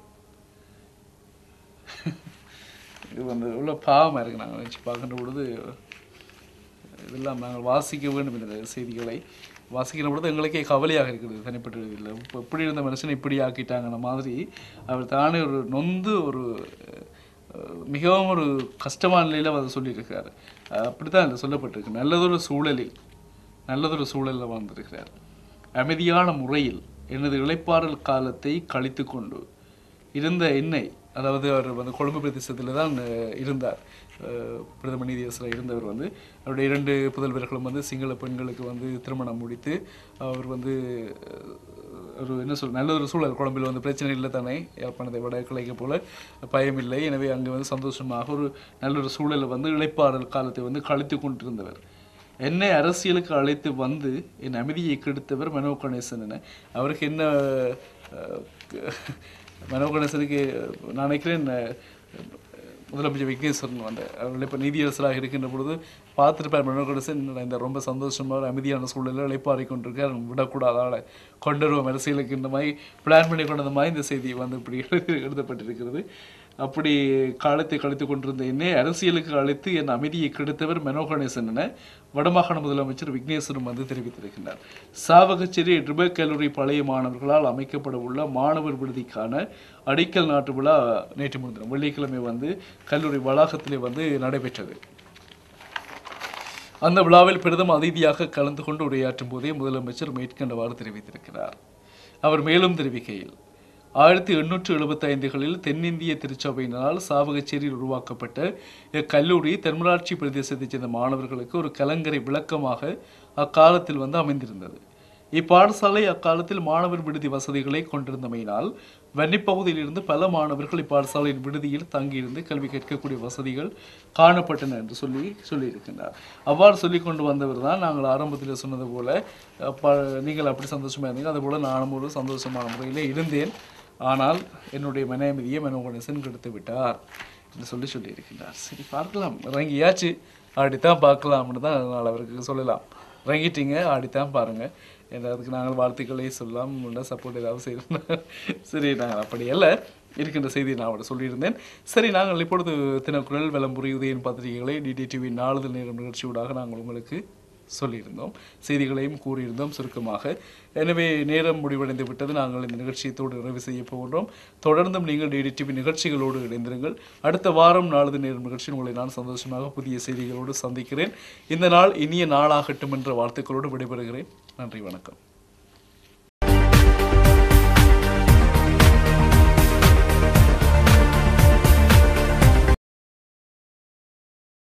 இது உள்ள பாவமாக இருக்குது. நாங்கள் நினச்சி பார்க்கின்ற பொழுது இதெல்லாம் நாங்கள் வாசிக்க வேண்டும் இந்த செய்திகளை வாசிக்கிற பொழுது எங்களுக்கே கவலையாக இருக்கிறது. தனிப்பட்ட இல்லை இப்போ எப்படி இருந்த மனுஷனை இப்படி ஆக்கிட்டாங்கன்ற மாதிரி அவர் தானே ஒரு நொந்து ஒரு மிகவும் ஒரு கஷ்டமான நிலையில் அதை சொல்லியிருக்கிறார். அப்படித்தான் இல்லை சொல்லப்பட்டிருக்கு. நல்லதொரு சூழலில் வாழ்ந்திருக்கிறார். அமைதியான முறையில் எனது இளைப்பாறல் காலத்தை கழித்து கொண்டு இருந்த என்னை, அதாவது அவர் கொழும்பு பிரதேசத்தில் தான் இருந்தார். பிரதம நீதியரசராக இருந்தவர் அவருடைய 2 புதல்வர்களும் சிங்கள பெண்களுக்கு திருமணம் முடித்து அவர் ஒரு நல்ல ஒரு சூழல் கொழும்பில் பிரச்சனை இல்லை தானே, யாழ்ப்பாணத்தை விட கிளைக்க போல பயமில்லை. எனவே அங்கே சந்தோஷமாக ஒரு நல்ல ஒரு சூழலை இளைப்பாறல் காலத்தை கழித்து கொண்டிருந்தவர். என்னை அரசியலுக்கு அழைத்து என் அமைதியை கெடுத்தவர் மனோ கணேசன். என அவருக்கு என்ன மனோ கணேசனுக்கு நான் நினைக்கிறேன் முதலமைச்சர் விக்னேஸ்வரன் அவர்கள் இப்போ நீதியரசராக இருக்கின்ற பொழுது பார்த்துருப்பார். மனோ கணேசன் இந்த ரொம்ப சந்தோஷமாக அமைதியான சூழலில் இளைப்பாறை கொண்டிருக்கார், விடக்கூடாதால கொண்டுருவோம் அரசியலுக்கு இந்த மாதிரி பிளான் பண்ணி கொண்டது மாதிரி இந்த செய்தி இப்படி எழுதப்பட்டிருக்கிறது. அப்படி காலத்தை கழித்து கொண்டிருந்த என்னை அரசியலுக்கு அழைத்து என் அமைதியை கெடுத்தவர் மனோ கணேசன் என வடமாகாண முதலமைச்சர் விக்னேஸ்வரன் தெரிவித்திருக்கின்றார். சாவகச்சேரி ட்ரிபக் கல்லூரி பழைய மாணவர்களால் அமைக்கப்பட உள்ள மாணவர் விடுதிக்கான அடிக்கல் நாட்டு விழா நேற்று முன்தினம் வெள்ளிக்கிழமை கல்லூரி வளாகத்திலே நடைபெற்றது. அந்த விழாவில் பிரதம அதிதியாக கலந்து கொண்டு உரையாற்றும் போதே முதலமைச்சர் மேற்கண்டவாறு தெரிவித்திருக்கிறார். அவர் மேலும் தெரிவிக்கையில் 1875களில் தென்னிந்திய திருச்சபையினால் சாவகச்சேரியில் உருவாக்கப்பட்ட இக்கல்லூரி தென்மராட்சி பிரதேசத்தைச் சேர்ந்த மாணவர்களுக்கு ஒரு கலங்கரை விளக்கமாக அக்காலத்தில் அமைந்திருந்தது. இப்பாடசாலை அக்காலத்தில் மாணவர் விடுதி வசதிகளை கொண்டிருந்தமையினால் வன்னிப்பகுதியிலிருந்து பல மாணவர்கள் இப்பாடசாலையின் விடுதியில் தங்கியிருந்து கல்வி கேட்கக்கூடிய வசதிகள் காணப்பட்டன என்று சொல்லியிருக்கின்றார். அவ்வாறு சொல்லி கொண்டு வந்தவர் தான் நாங்கள் ஆரம்பத்தில் சொன்னது போல நீங்கள் அப்படி சந்தோஷமாக இருந்தீங்க, அதுபோல் நானும் ஒரு சந்தோஷமான முறையில் இருந்தேன். ஆனால் என்னுடைய மனநிலையை மனோ கணேசன் கெடுத்து விட்டார் என்று சொல்லியிருக்கின்றார். சரி, பார்க்கலாம், இறங்கியாச்சு ஆடித்தான் பார்க்கலாம்னு தான் அதனால் அவருக்கு சொல்லலாம். இறங்கிட்டீங்க, ஆடித்தான் பாருங்கள். அதுக்கு நாங்கள் வாழ்த்துக்களை சொல்லலாம், சப்போர்ட் ஏதாவது செய்யணும். சரி, நாங்கள் அப்படி அல்ல இருக்கின்ற செய்தியை நான் அவரை சொல்லியிருந்தேன். சரி, நாங்கள் இப்பொழுது தினக்குரல் விளம்புரி உதயன் பத்திரிகைகளை டிடிடிவி நாளிதழ் நேரம் நிகழ்ச்சியூடாக நாங்கள் உங்களுக்கு சொல்லியிருந்தோம், செய்திகளையும் கூறியிருந்தோம் சுருக்கமாக. எனவே நேரம் முடிவடைந்து விட்டது. நாங்கள் இந்த நிகழ்ச்சியத்தோடு நிறைவு செய்ய போகின்றோம். தொடர்ந்தும் நீங்கள் டிடிடிவி நிகழ்ச்சிகளோடு இணைந்திருங்கள். அடுத்த வாரம் நாளிதழ் நேரம் நிகழ்ச்சியில் உங்களை நான் சந்தோஷமாக புதிய செய்திகளோடு சந்திக்கிறேன். இந்த நாள் இனிய நாளாகட்டும் என்ற வாழ்த்துக்களோடு விடைபெறுகிறேன். நன்றி, வணக்கம்.